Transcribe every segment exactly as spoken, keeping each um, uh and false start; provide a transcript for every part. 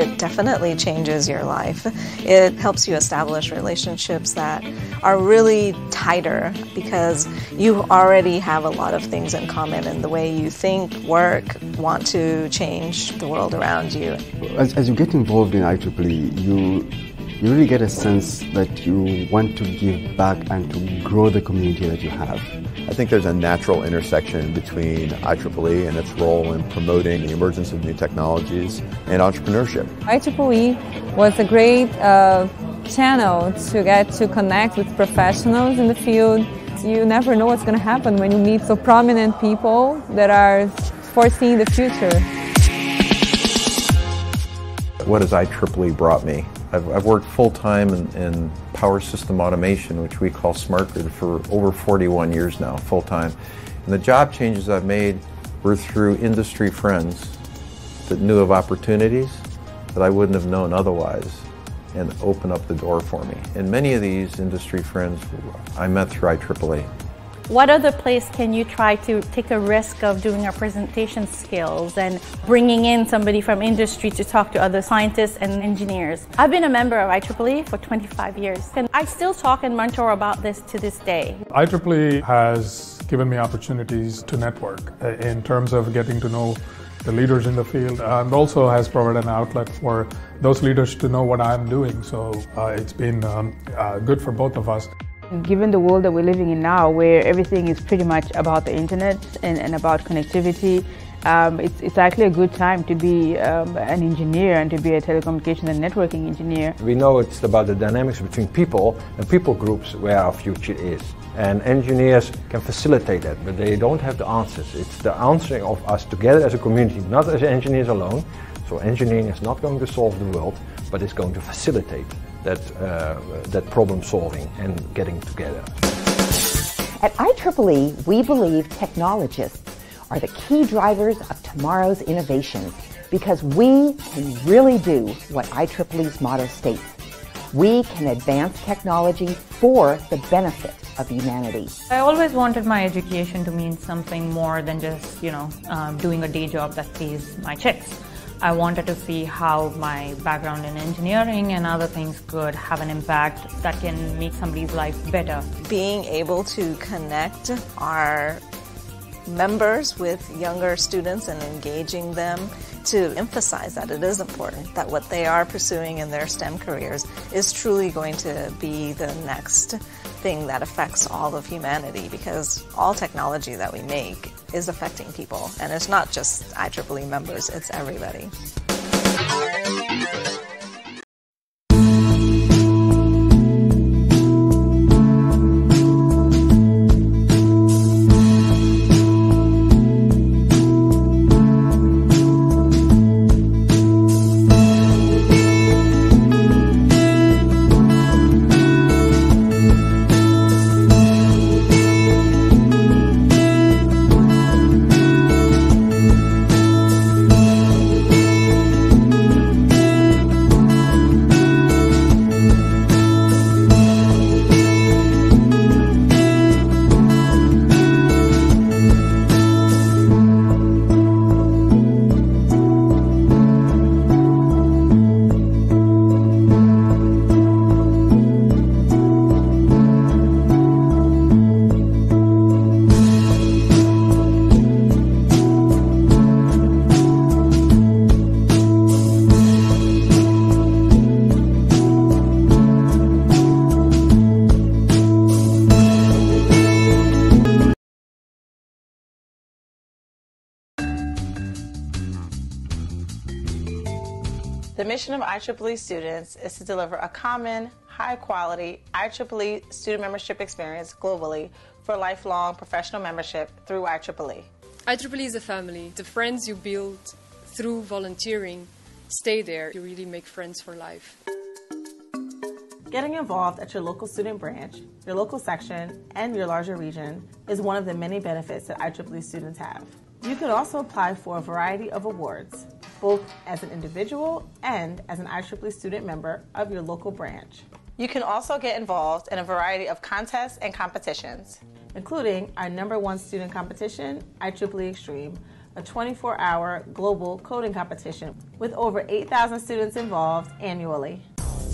it definitely changes your life. It helps you establish relationships that are really tighter because you already have a lot of things in common in the way you think, work, want to change the world around you. As, as you get involved in I triple E, you you really get a sense that you want to give back and to grow the community that you have. I think there's a natural intersection between I triple E and its role in promoting the emergence of new technologies and entrepreneurship. I triple E was a great uh, channel to get to connect with professionals in the field. You never know what's going to happen when you meet so prominent people that are foreseeing the future. What has I triple E brought me? I've, I've worked full-time in, in power system automation, which we call smart grid, for over forty-one years now, full-time. And the job changes I've made were through industry friends that knew of opportunities that I wouldn't have known otherwise and opened up the door for me. And many of these industry friends I met through I triple E. What other place can you try to take a risk of doing our presentation skills and bringing in somebody from industry to talk to other scientists and engineers? I've been a member of I triple E for twenty-five years, and I still talk and mentor about this to this day. I triple E has given me opportunities to network in terms of getting to know the leaders in the field, and also has provided an outlet for those leaders to know what I'm doing. So uh, it's been um, uh, good for both of us. Given the world that we're living in now, where everything is pretty much about the internet and, and about connectivity, um, it's, it's actually a good time to be um, an engineer and to be a telecommunication and networking engineer. We know it's about the dynamics between people and people groups where our future is. And engineers can facilitate that, but they don't have the answers. It's the answering of us together as a community, not as engineers alone. So engineering is not going to solve the world, but it's going to facilitate that, uh, that problem solving and getting together. At I triple E, we believe technologists are the key drivers of tomorrow's innovations because we can really do what I triple E's motto states. We can advance technology for the benefit of humanity. I always wanted my education to mean something more than just, you know, um, doing a day job that pays my checks. I wanted to see how my background in engineering and other things could have an impact that can make somebody's life better. Being able to connect our members with younger students and engaging them to emphasize that it is important, that what they are pursuing in their STEM careers is truly going to be the next thing that affects all of humanity, because all technology that we make is affecting people, and it's not just I triple E members, it's everybody. The mission of I triple E students is to deliver a common, high-quality I triple E student membership experience globally for lifelong professional membership through I triple E. I triple E is a family. The friends you build through volunteering stay there. You really make friends for life. Getting involved at your local student branch, your local section, and your larger region is one of the many benefits that I triple E students have. You can also apply for a variety of awards, both as an individual and as an I triple E student member of your local branch. You can also get involved in a variety of contests and competitions, including our number one student competition, I triple E Extreme, a twenty-four hour global coding competition with over eight thousand students involved annually.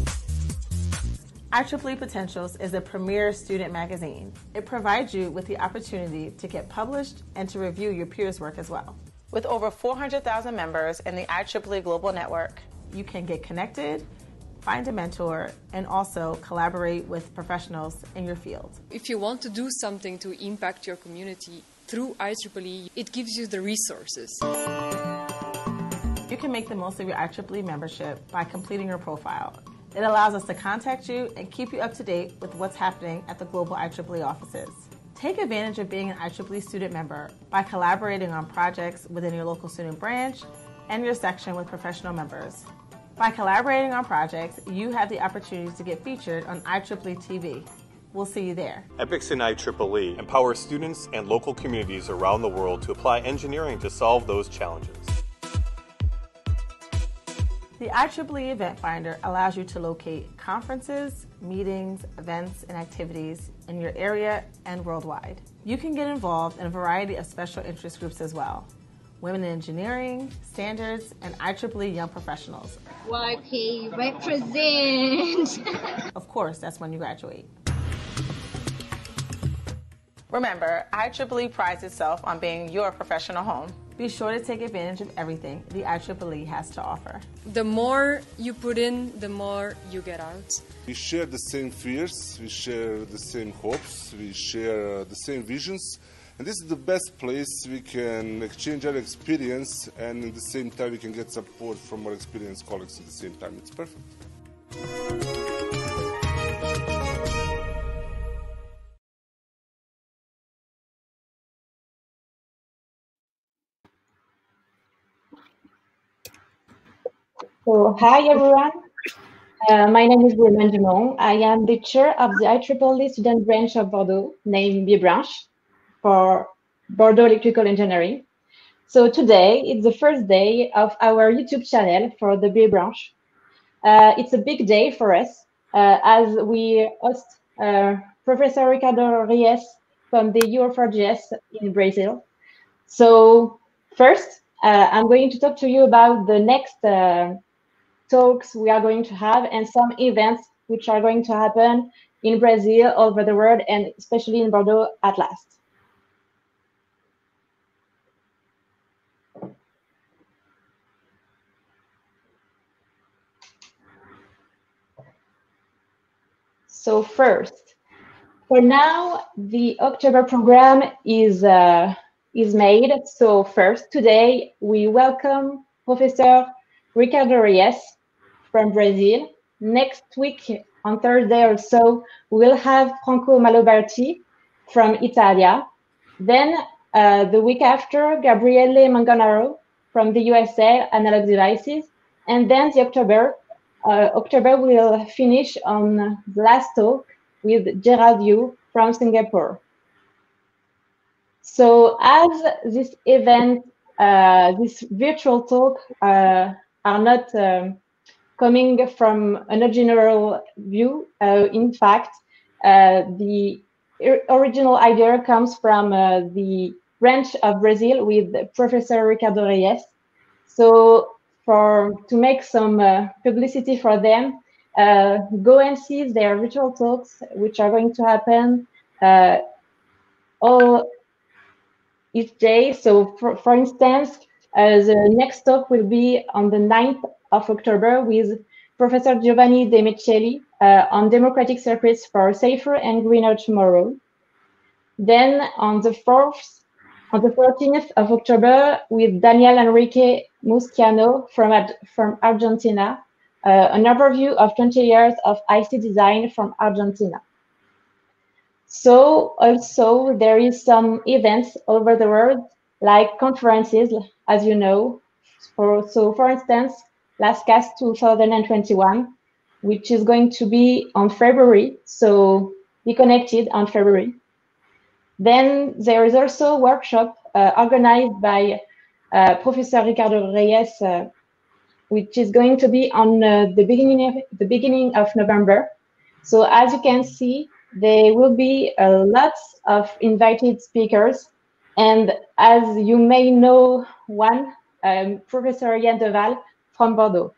I triple E Potentials is a premier student magazine. It provides you with the opportunity to get published and to review your peers' work as well. With over four hundred thousand members in the I triple E Global Network, you can get connected, find a mentor, and also collaborate with professionals in your field. If you want to do something to impact your community through I triple E, it gives you the resources. You can make the most of your I triple E membership by completing your profile. It allows us to contact you and keep you up to date with what's happening at the global I triple E offices. Take advantage of being an I triple E student member by collaborating on projects within your local student branch and your section with professional members. By collaborating on projects, you have the opportunity to get featured on I triple E T V. We'll see you there. EPICS and I triple E empower students and local communities around the world to apply engineering to solve those challenges. The I triple E Event Finder allows you to locate conferences, meetings, events, and activities in your area and worldwide. You can get involved in a variety of special interest groups as well. Women in Engineering, Standards, and I triple E Young Professionals. Y P represent! Of course, that's when you graduate. Remember, I triple E prides itself on being your professional home. Be sure to take advantage of everything the I triple E has to offer. The more you put in, the more you get out. We share the same fears, we share the same hopes, we share the same visions, and this is the best place we can exchange our experience, and at the same time we can get support from our experienced colleagues at the same time. It's perfect. So, hi everyone. Uh, my name is Wilman Dumont. I am the chair of the I triple E student branch of Bordeaux, named B branch, for Bordeaux Electrical Engineering. So today, it's the first day of our YouTube channel for the B branch. Uh, it's a big day for us, uh, as we host uh, Professor Ricardo Reyes from the U four G S in Brazil. So first, uh, I'm going to talk to you about the next uh, talks we are going to have and some events which are going to happen in Brazil, all over the world, and especially in Bordeaux at last. So first, for now, the October program is uh, is made. So first, today, we welcome Professor Ricardo Reyes from Brazil. Next week, on Thursday or so, we'll have Franco Maloberti from Italia. Then uh, the week after, Gabriele Manganaro from the U S A, Analog Devices. And then the October, uh, October will finish on the last talk with Gerald Yu from Singapore. So as this event, uh, this virtual talk uh, are not um, coming from a general view. Uh, in fact, uh, the original idea comes from uh, the branch of Brazil with Professor Ricardo Reyes. So for to make some uh, publicity for them, uh, go and see their virtual talks, which are going to happen uh, all each day. So for, for instance, Uh, the next talk will be on the ninth of October with Professor Giovanni De Micheli uh, on democratic circuits for a safer and greener tomorrow. Then on the fourth, on the fourteenth of October with Daniel Enrique Musciano from, from Argentina, uh, an overview of twenty years of I C design from Argentina. So also there is some events all over the world, like conferences, as you know. For, so for instance, LastCast two thousand twenty-one, which is going to be on February, so be connected on February. Then there is also a workshop uh, organized by uh, Professor Ricardo Reyes, uh, which is going to be on uh, the beginning of the beginning of November. So as you can see, there will be uh, lots of invited speakers And as you may know one, um, Professor Yann Deval from Bordeaux.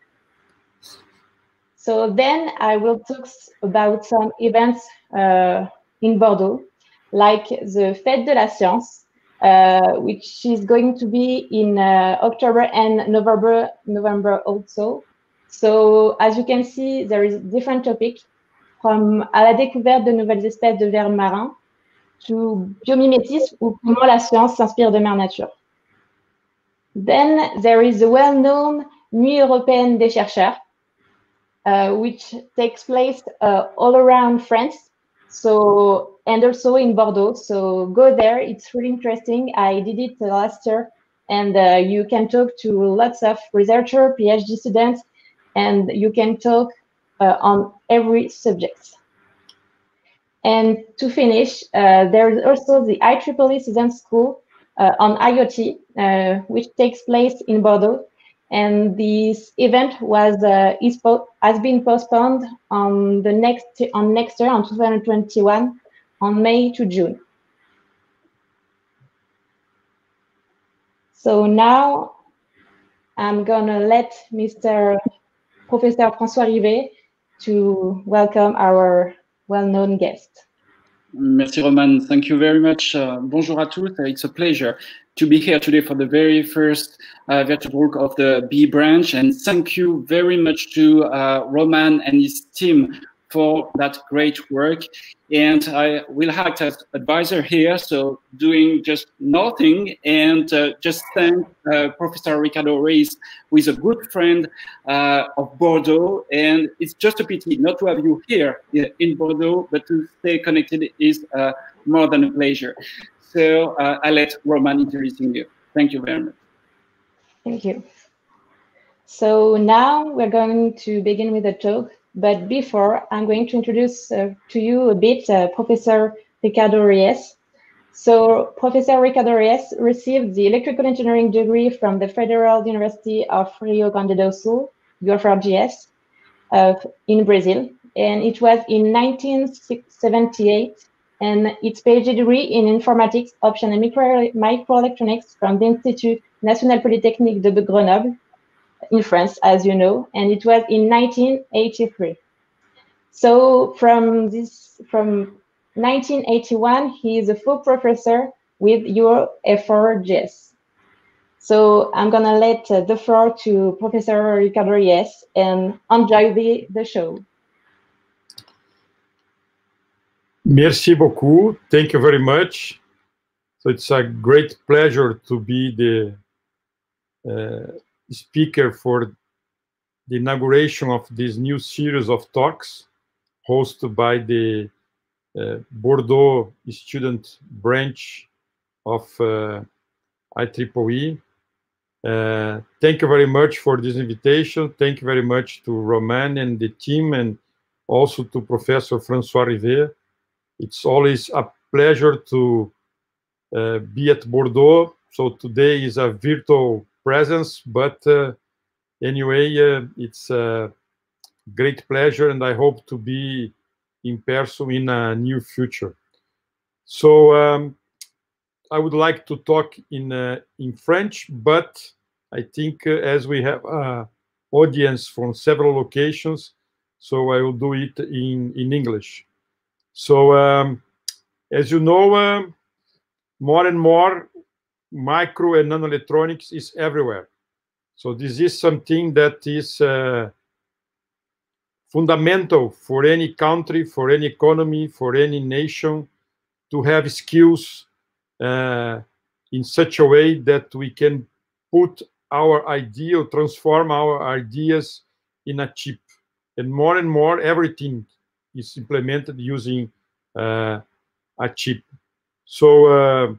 So then I will talk about some events uh, in Bordeaux, like the Fête de la Science, uh, which is going to be in uh, October and November, November also. So as you can see, there is different topics, from à la découverte de nouvelles espèces de vers marins to biomimétisme ou comment la science s'inspire de mère nature. Then there is the well-known Nuit européenne des chercheurs, uh, which takes place uh, all around France, so and also in Bordeaux. So go there; it's really interesting. I did it last year, and uh, you can talk to lots of researchers, PhD students, and you can talk uh, on every subject. And to finish, uh, there is also the I triple E Season School uh, on IoT, uh, which takes place in Bordeaux. And this event was uh, is po has been postponed on the next on next year, on two thousand twenty-one, on May to June. So now I'm gonna let Mister Professor François Rivet to welcome our well-known guest. Merci, Roman. Thank you very much. Uh, bonjour à tous. It's a pleasure to be here today for the very first uh, virtual talk of the B branch. And thank you very much to uh, Roman and his team for that great work. And I will act as advisor here, so doing just nothing, and uh, just thank uh, Professor Ricardo Reis, who is a good friend uh, of Bordeaux. And it's just a pity not to have you here in Bordeaux, but to stay connected is uh, more than a pleasure. So uh, I'll let Roman introduce you. Thank you very much. Thank you. So now we're going to begin with the talk. But before, I'm going to introduce uh, to you a bit uh, Professor Ricardo Reis. So Professor Ricardo Reis received the electrical engineering degree from the Federal University of Rio Grande do Sul, U F R G S, uh, in Brazil. And it was in nineteen seventy-eight. And its PhD degree in informatics, option and micro microelectronics from the Institut National Polytechnique de Grenoble, in France, as you know, and it was in nineteen eighty-three. So from this, from nineteen eighty-one, he is a full professor with U F R G S. So I'm gonna let uh, the floor to Professor Ricardo Reis and enjoy the, the show. Merci beaucoup. Thank you very much. So it's a great pleasure to be the uh, speaker for the inauguration of this new series of talks hosted by the uh, Bordeaux student branch of uh, I triple E. Uh, thank you very much for this invitation. Thank you very much to Roman and the team, and also to Professor François Rivet. It's always a pleasure to uh, be at Bordeaux. So today is a virtual presence, but uh, anyway, uh, it's a great pleasure, and I hope to be in person in a near future. So um, I would like to talk in uh, in French, but I think uh, as we have an audience from several locations, so I will do it in in English. So um, as you know, uh, more and more micro and nanoelectronics is everywhere. So this is something that is uh, fundamental for any country, for any economy, for any nation, to have skills uh, in such a way that we can put our idea, transform our ideas in a chip. And more and more, everything is implemented using uh, a chip. So uh,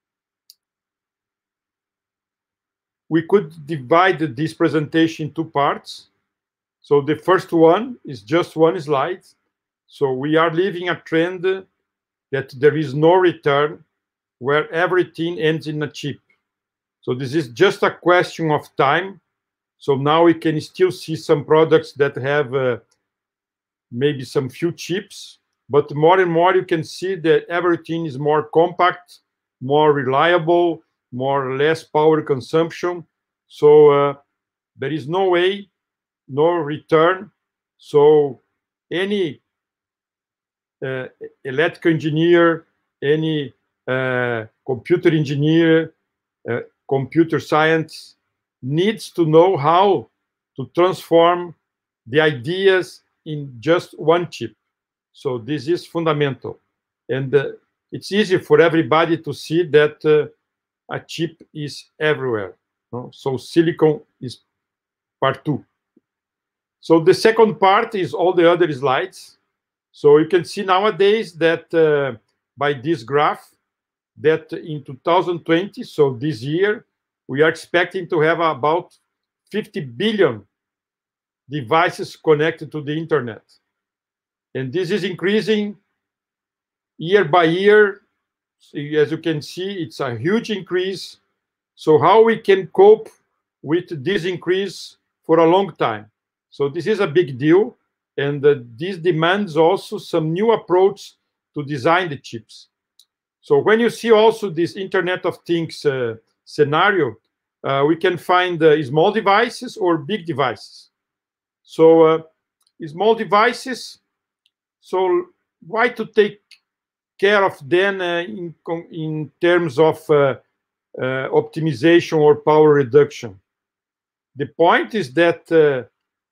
we could divide this presentation in two parts. So the first one is just one slide. So we are living a trend that there is no return, where everything ends in a chip. So this is just a question of time. So now we can still see some products that have uh, maybe some few chips, but more and more you can see that everything is more compact, more reliable, more or less power consumption. So uh, there is no way, no return. So any uh, electrical engineer, any uh, computer engineer, uh, computer science needs to know how to transform the ideas in just one chip. So this is fundamental. And uh, it's easy for everybody to see that uh, a chip is everywhere. No? So silicon is part two. So the second part is all the other slides. So you can see nowadays that uh, by this graph, that in two thousand twenty, so this year, we are expecting to have about fifty billion devices connected to the internet. And this is increasing year by year. As you can see, it's a huge increase. So how we can cope with this increase for a long time? So this is a big deal. And uh, this demands also some new approach to design the chips. So when you see also this Internet of Things uh, scenario, uh, we can find uh, small devices or big devices. So uh, small devices, so why to take care of them uh, in, in terms of uh, uh, optimization or power reduction? The point is that uh,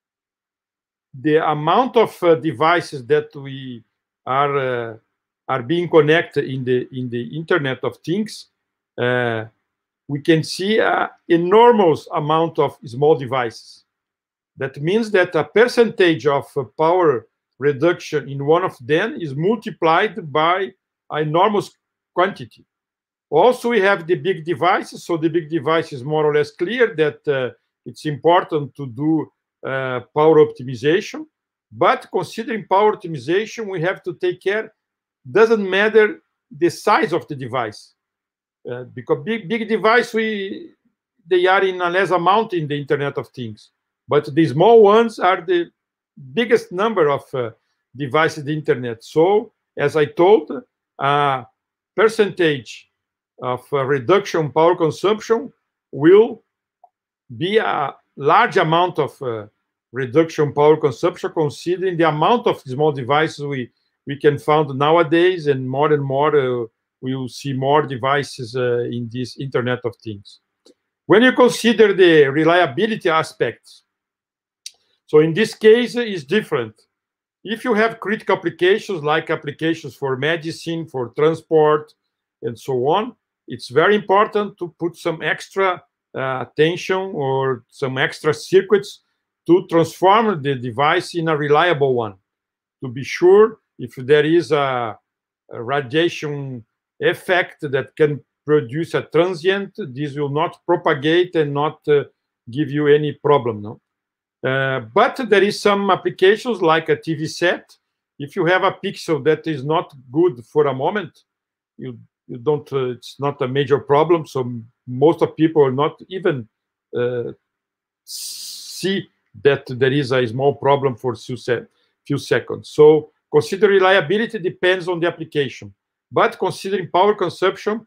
the amount of uh, devices that we are uh, are being connected in the in the Internet of Things, uh, we can see an enormous amount of small devices. That means that a percentage of uh, power reduction in one of them is multiplied by an enormous quantity. Also, we have the big devices. So the big device is more or less clear that uh, it's important to do uh, power optimization. But considering power optimization, we have to take care. Doesn't matter the size of the device, uh, because big big device we they are in a less amount in the Internet of Things, but the small ones are the biggest number of uh, devices in the internet. So as I told, uh, percentage of uh, reduction power consumption will be a large amount of uh, reduction power consumption, considering the amount of small devices we we can find nowadays, and more and more uh, we will see more devices uh, in this Internet of Things. When you consider the reliability aspects, so in this case it's different. If you have critical applications like applications for medicine, for transport, and so on, it's very important to put some extra uh, attention or some extra circuits to transform the device in a reliable one, to be sure if there is a, a radiation effect that can produce a transient, this will not propagate and not uh, give you any problem. No? Uh, but there is some applications like a T V set. If you have a pixel that is not good for a moment, you, you don't, uh, it's not a major problem. So most of people are not even uh, see that there is a small problem for a few, se few seconds. So consider reliability depends on the application. But considering power consumption,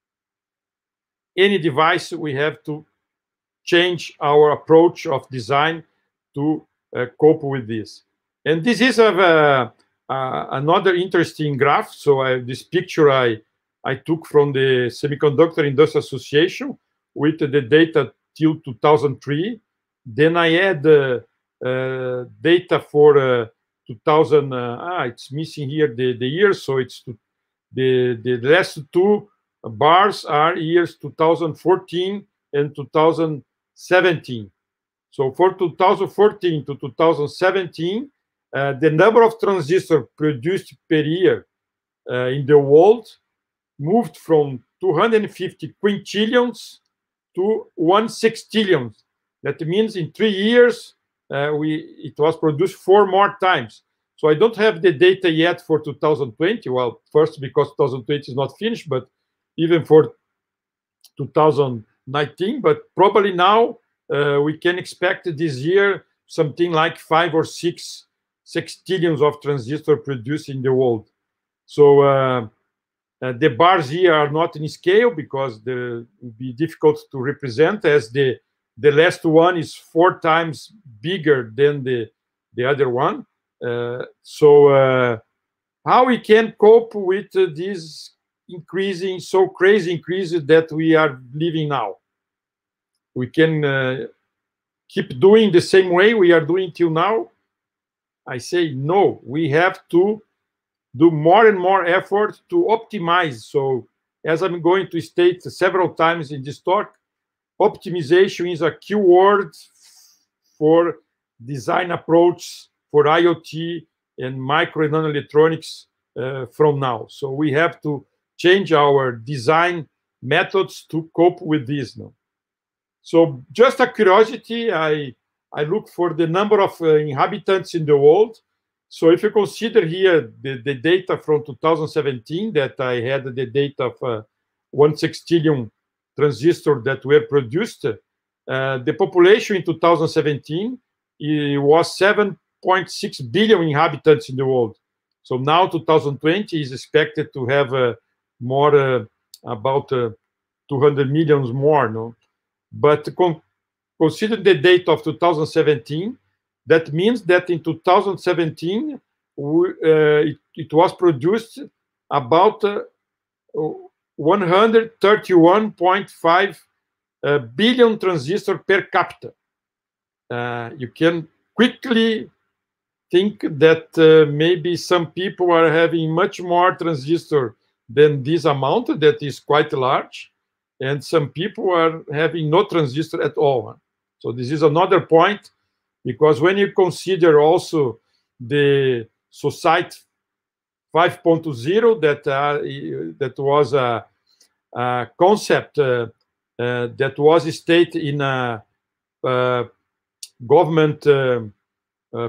any device, we have to change our approach of design to uh, cope with this. And this is a, uh, uh, another interesting graph. So I, this picture I, I took from the Semiconductor Industry Association with the data till two thousand three. Then I had uh, uh, data for uh, two thousand, uh, ah, it's missing here the, the years, so it's to, the, the last two bars are years two thousand fourteen and two thousand seventeen. So for two thousand fourteen to two thousand seventeen, uh, the number of transistors produced per year uh, in the world moved from two hundred fifty quintillions to one sextillion. That means in three years, uh, we it was produced four more times. So I don't have the data yet for two thousand twenty. Well, first because two thousand twenty is not finished, but even for two thousand nineteen. But probably now uh, we can expect this year something like five or six sextillions of transistors produced in the world. So uh, Uh, the bars here are not in scale because they would be difficult to represent, as the the last one is four times bigger than the the other one. Uh, so uh, how we can cope with uh, this increasing, so crazy increase that we are living now? We can uh, keep doing the same way we are doing till now? I say no. We have to do more and more effort to optimize. So as I'm going to state several times in this talk, optimization is a key word for design approach for IoT and micro and nanoelectronics uh, from now. So we have to change our design methods to cope with this now. So just a curiosity, I, I look for the number of uh, inhabitants in the world. So if you consider here the, the data from two thousand seventeen, that I had the data of uh, one sextillion transistors that were produced, uh, the population in two thousand seventeen it was seven point six billion inhabitants in the world. So now two thousand twenty is expected to have uh, more, uh, about uh, two hundred millions more. No? But con consider the data of two thousand seventeen, that means that in two thousand seventeen, we, uh, it, it was produced about uh, one hundred thirty-one point five uh, billion transistors per capita. Uh, you can quickly think that uh, maybe some people are having much more transistor than this amount, that is quite large, and some people are having no transistor at all. So this is another point, because when you consider also the Society five point oh, that uh, that was a, a concept uh, uh, that was stated in a, a government uh, uh,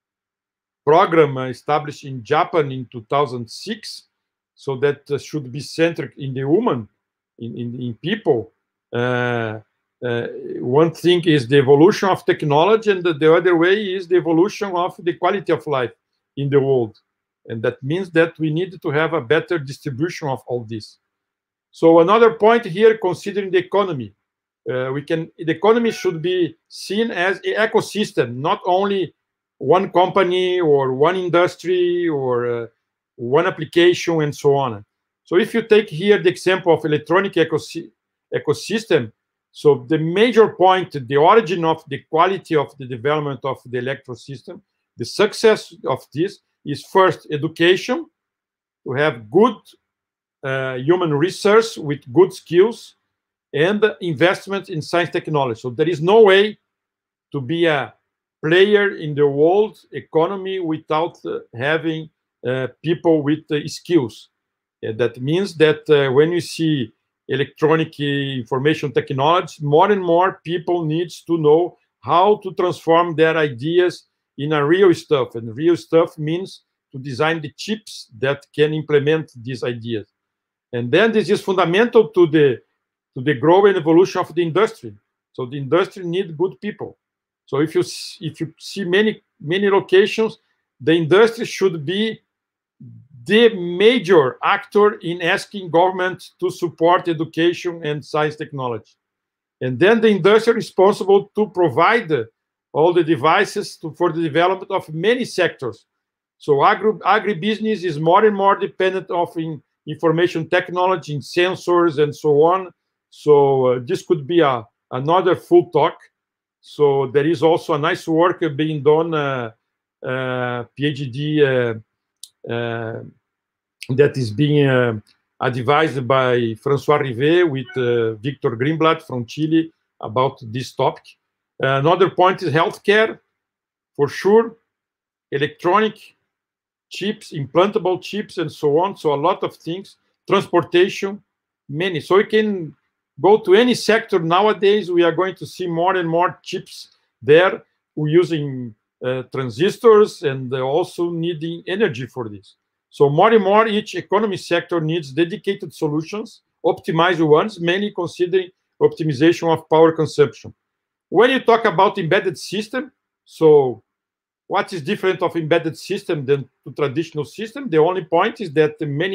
program established in Japan in two thousand six, so that uh, should be centered in the woman, in, in, in people. Uh, Uh, one thing is the evolution of technology, and the, the other way is the evolution of the quality of life in the world. And that means that we need to have a better distribution of all this. So another point here, considering the economy, uh, we can, the economy should be seen as an ecosystem, not only one company or one industry or uh, one application and so on. So if you take here the example of electronic ecosy ecosystem, so the major point, the origin of the quality of the development of the electro system, the success of this is first education, to have good uh, human resource with good skills, and investment in science technology. So there is no way to be a player in the world economy without uh, having uh, people with uh, skills. And that means that uh, when you see electronic information technology, more and more people need to know how to transform their ideas in a real stuff. And real stuff means to design the chips that can implement these ideas. And then this is fundamental to the, to the growth and evolution of the industry. So the industry needs good people. So if you, if you see many, many locations, the industry should be the major actor in asking government to support education and science technology. And then the industry is responsible to provide all the devices to, for the development of many sectors. So agri agribusiness is more and more dependent of in information technology, in sensors and so on. So uh, this could be a, another full talk. So there is also a nice work being done, uh, uh, PhD uh, Uh, that is being uh, advised by François Rivet with uh, Victor Greenblatt from Chile about this topic. Uh, another point is healthcare, for sure, electronic chips, implantable chips, and so on. So a lot of things, transportation, many. So you can go to any sector nowadays. We are going to see more and more chips there. We're using Uh, transistors and uh, also needing energy for this. So more and more each economy sector needs dedicated solutions, optimized ones, mainly considering optimization of power consumption. When you talk about embedded system, so what is different of embedded system than to traditional system? The only point is that many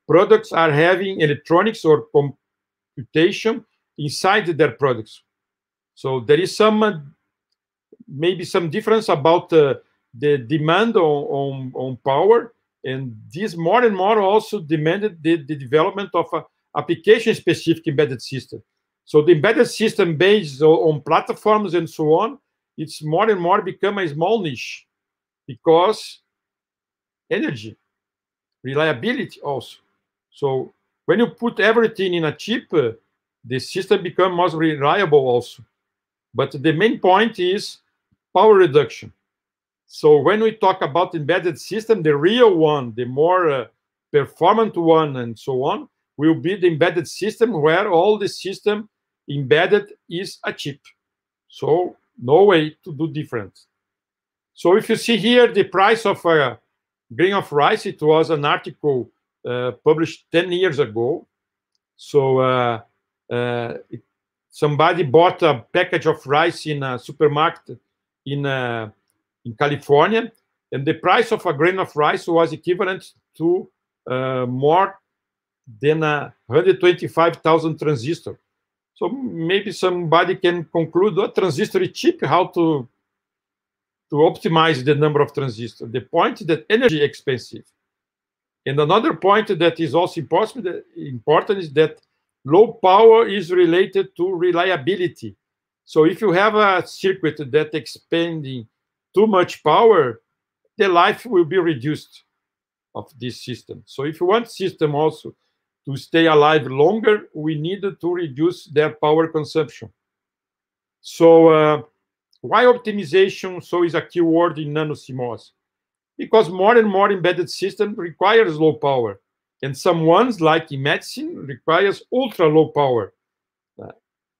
products are having electronics or computation inside their products. So there is some, uh, maybe some difference about uh, the demand on, on, on power, and this more and more also demanded the, the development of a application-specific embedded system. So the embedded system based on platforms and so on, it's more and more become a small niche, because energy, reliability also. So when you put everything in a chip, uh, the system becomes more reliable also. But the main point is power reduction. So when we talk about embedded system, the real one, the more uh, performant one and so on, will be the embedded system where all the system embedded is a chip. So no way to do different. So if you see here the price of a grain of rice, it was an article uh, published ten years ago. So uh, uh, it, somebody bought a package of rice in a supermarket in, uh, in California, and the price of a grain of rice was equivalent to uh, more than uh, one hundred twenty-five thousand transistors. So maybe somebody can conclude what transistor is cheap, how to, to optimize the number of transistors. The point is that energy is expensive. And another point that is also important, important is that low power is related to reliability. So if you have a circuit that expanding too much power, the life will be reduced of this system. So if you want system also to stay alive longer, we need to reduce their power consumption. So uh, why optimization so is a key word in nano-CMOS? Because more and more embedded system requires low power. And some ones, like in medicine, requires ultra low power. Uh,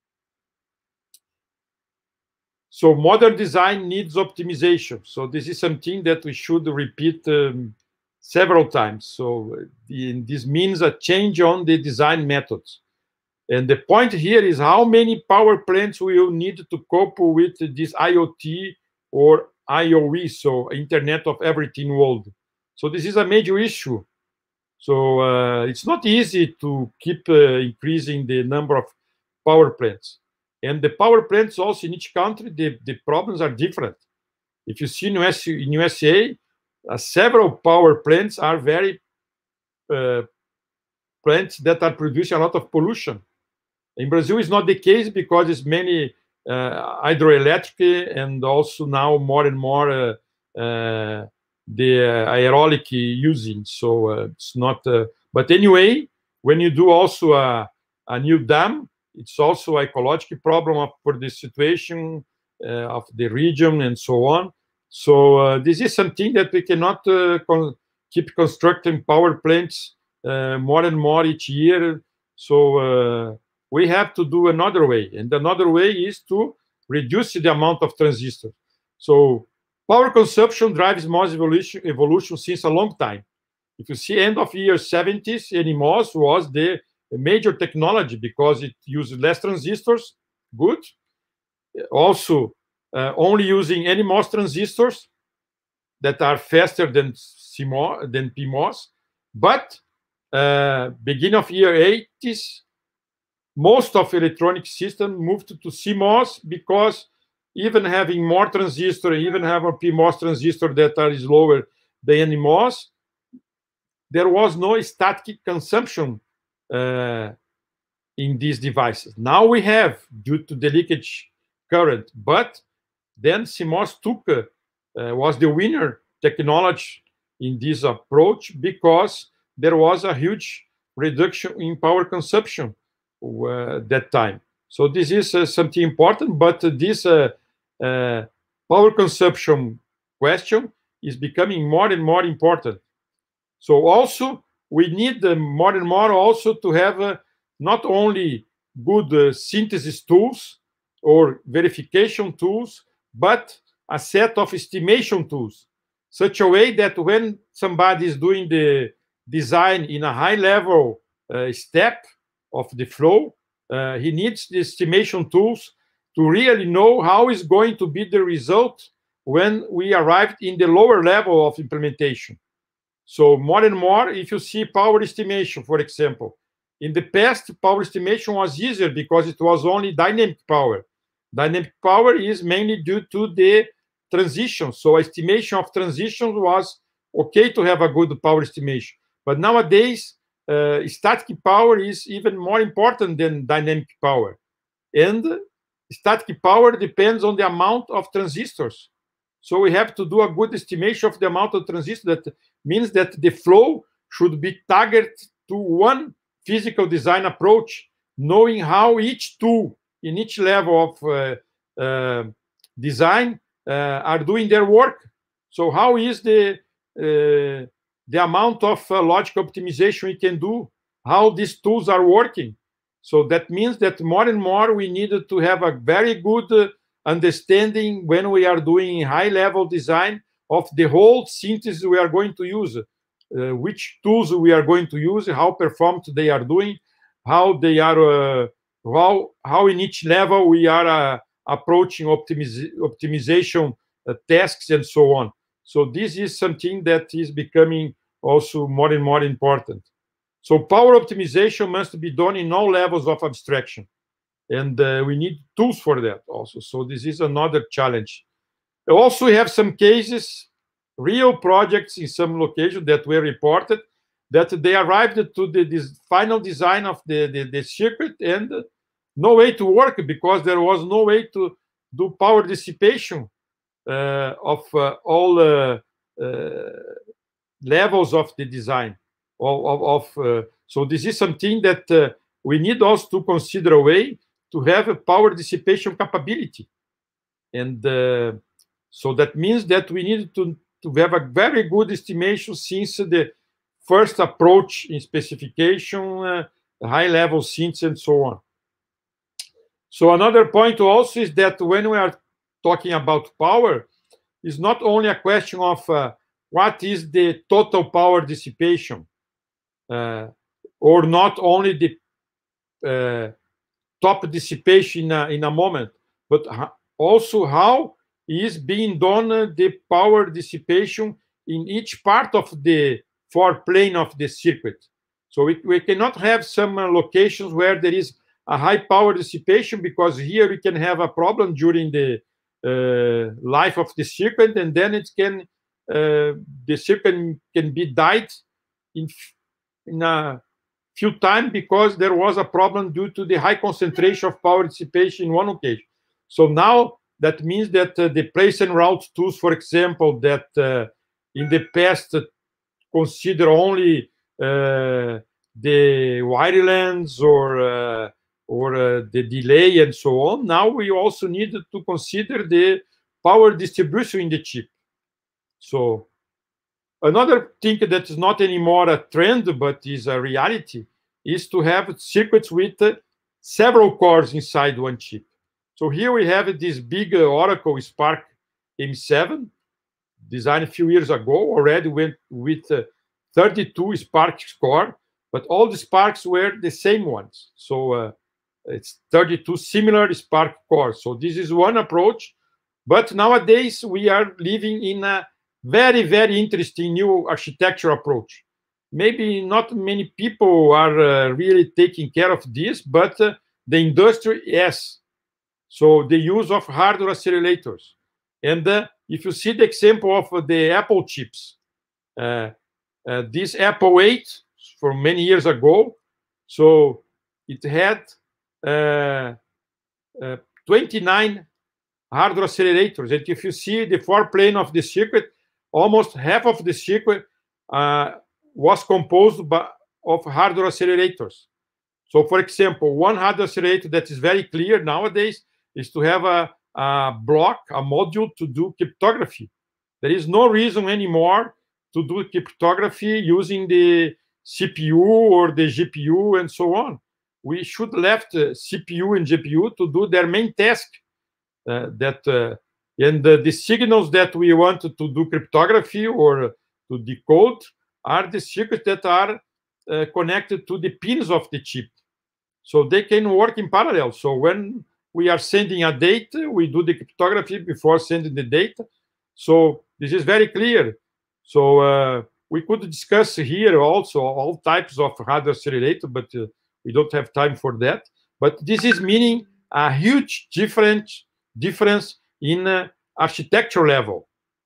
so modern design needs optimization. So this is something that we should repeat um, several times. So the, this means a change on the design methods. And the point here is how many power plants we will need to cope with this I O T or I O E, so Internet of Everything world. So this is a major issue. So uh, it's not easy to keep uh, increasing the number of power plants. And the power plants also in each country, the, the problems are different. If you see in U S, in U S A, uh, several power plants are very uh, plants that are producing a lot of pollution. In Brazil, it's not the case because it's many uh, hydroelectric and also now more and more uh, uh, the uh, aerolic using. So uh, it's not. Uh, but anyway, when you do also a, a new dam, it's also an ecological problem of, for the situation uh, of the region and so on. So uh, this is something that we cannot uh, con keep constructing power plants uh, more and more each year. So uh, we have to do another way. And another way is to reduce the amount of transistors. So power consumption drives MOS evolution, evolution since a long time. If you see end of year seventies, N M O S was the major technology because it used less transistors, good. Also, uh, only using N M O S transistors that are faster than C M O S, than P M O S. But uh, beginning of year eighties, most of electronic system moved to C M O S because even having more transistor, even having a P M O S transistor that are is lower than N M O S, there was no static consumption uh, in these devices. Now we have, due to the leakage current, but then C M O S took uh, uh, was the winner technology in this approach because there was a huge reduction in power consumption uh, that time. So this is uh, something important, but uh, this uh, uh, power consumption question is becoming more and more important. So also we need uh, more and more also to have uh, not only good uh, synthesis tools or verification tools, but a set of estimation tools, such a way that when somebody is doing the design in a high level uh, step of the flow, uh, he needs the estimation tools to really know how is going to be the result when we arrived in the lower level of implementation. So more and more, if you see power estimation, for example, in the past, power estimation was easier because it was only dynamic power. Dynamic power is mainly due to the transition. So estimation of transitions was okay to have a good power estimation. But nowadays, uh, static power is even more important than dynamic power. And static power depends on the amount of transistors. So we have to do a good estimation of the amount of transistors. That means that the flow should be targeted to one physical design approach, knowing how each tool in each level of uh, uh, design uh, are doing their work. So how is the uh, the amount of uh, logic optimization we can do, how these tools are working. So that means that more and more we needed to have a very good uh, understanding when we are doing high-level design of the whole synthesis we are going to use, uh, which tools we are going to use, how performed they are doing, how they are, uh, how, how in each level we are uh, approaching optimiz optimization uh, tasks and so on. So this is something that is becoming also more and more important. So power optimization must be done in all levels of abstraction. And uh, we need tools for that also. So this is another challenge. Also, we have some cases, real projects in some locations that were reported, that they arrived to the this final design of the, the, the circuit and no way to work because there was no way to do power dissipation uh, of uh, all uh, uh, levels of the design. Of, of, of uh, so this is something that uh, we need also to consider a way to have a power dissipation capability. And uh, so that means that we need to, to have a very good estimation since the first approach in specification, uh, high-level synthesis, and so on. So another point also is that when we are talking about power, it's not only a question of uh, what is the total power dissipation, uh, or not only the uh, top dissipation in a, in a moment, but also how is being done uh, the power dissipation in each part of the four plane of the circuit. So we, we cannot have some uh, locations where there is a high power dissipation, because here we can have a problem during the uh, life of the circuit, and then it can uh, the circuit can be died in in a few times because there was a problem due to the high concentration of power dissipation in one occasion. So now that means that uh, the place and route tools, for example, that uh, in the past uh, consider only uh, the wireless or uh, or uh, the delay and so on. Now we also need to consider the power distribution in the chip. So another thing that is not anymore a trend but is a reality is to have circuits with uh, several cores inside one chip. So here we have this big uh, Oracle Spark M seven, designed a few years ago, already went with uh, thirty-two Spark core, but all the Sparks were the same ones. So uh, it's thirty-two similar Spark cores. So this is one approach. But nowadays we are living in a very, very interesting new architecture approach. Maybe not many people are uh, really taking care of this, but uh, the industry, yes. So the use of hardware accelerators. And uh, if you see the example of uh, the Apple chips, uh, uh, this Apple eight from many years ago, so it had uh, uh, twenty-nine hardware accelerators. And if you see the four plane of the circuit, almost half of the circuit uh, was composed by, of hardware accelerators. So for example, one hardware accelerator that is very clear nowadays is to have a, a block, a module to do cryptography. There is no reason anymore to do cryptography using the C P U or the G P U and so on. We should left uh, C P U and G P U to do their main task. Uh, that uh, and uh, the signals that we want to do cryptography or to decode are the circuits that are uh, connected to the pins of the chip. So they can work in parallel. So when we are sending a data, we do the cryptography before sending the data. So this is very clear. So uh, we could discuss here also all types of hardware accelerator, but uh, we don't have time for that. But this is meaning a huge difference difference in uh, architecture level.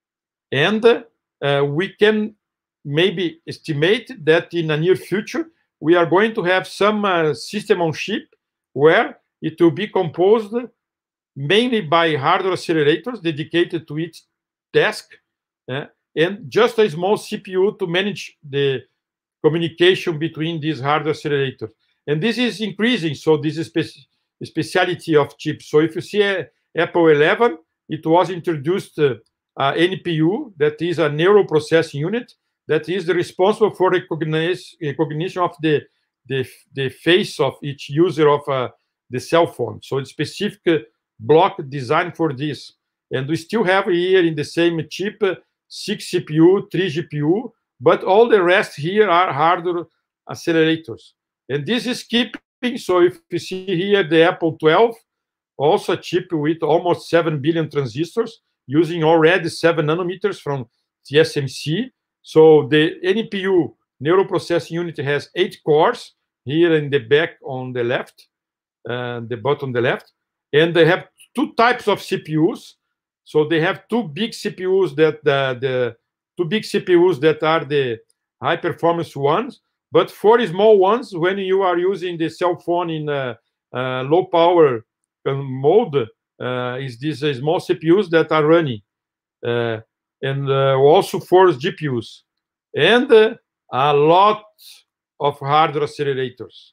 And uh, uh, we can maybe estimate that in the near future, we are going to have some uh, system on chip where it will be composed mainly by hardware accelerators dedicated to each task, uh, and just a small C P U to manage the communication between these hardware accelerators. And this is increasing, so this is spe speciality of chips. So if you see uh, Apple eleven, it was introduced uh, uh, N P U, that is a neural processing unit, that is responsible for recognize, recognition of the, the, the face of each user of uh, the cell phone. So it's specific uh, block designed for this. And we still have here in the same chip uh, six C P U, three G P U, but all the rest here are hardware accelerators. And this is keeping, so if you see here the Apple twelve, also a chip with almost seven billion transistors, using already seven nanometers from T S M C. So the N P U neural processing unit has eight cores here in the back on the left, uh, the bottom on the left. And they have two types of C P Us. So they have two big C P Us that uh, the two big C P Us that are the high performance ones, but four small ones when you are using the cell phone in uh, uh, low power mode. Uh, is these uh, small C P Us that are running, uh, and uh, also four G P Us, and uh, a lot of hardware accelerators.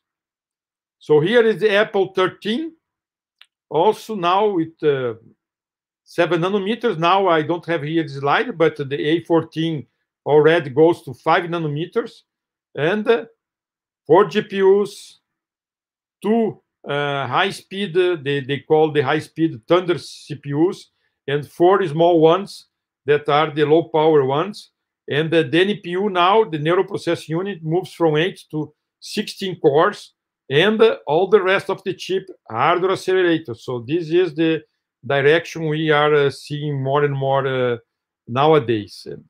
So here is the Apple thirteen, also now with uh, seven nanometers. Now I don't have here the slide, but the A fourteen already goes to five nanometers, and uh, four G P Us, two uh, high-speed, uh, they, they call the high-speed Thunder C P Us, and four small ones that are the low-power ones. And uh, the N P U now, the neural processing unit, moves from eight to sixteen cores, and uh, all the rest of the chip hardware accelerators. So this is the direction we are uh, seeing more and more uh, nowadays. And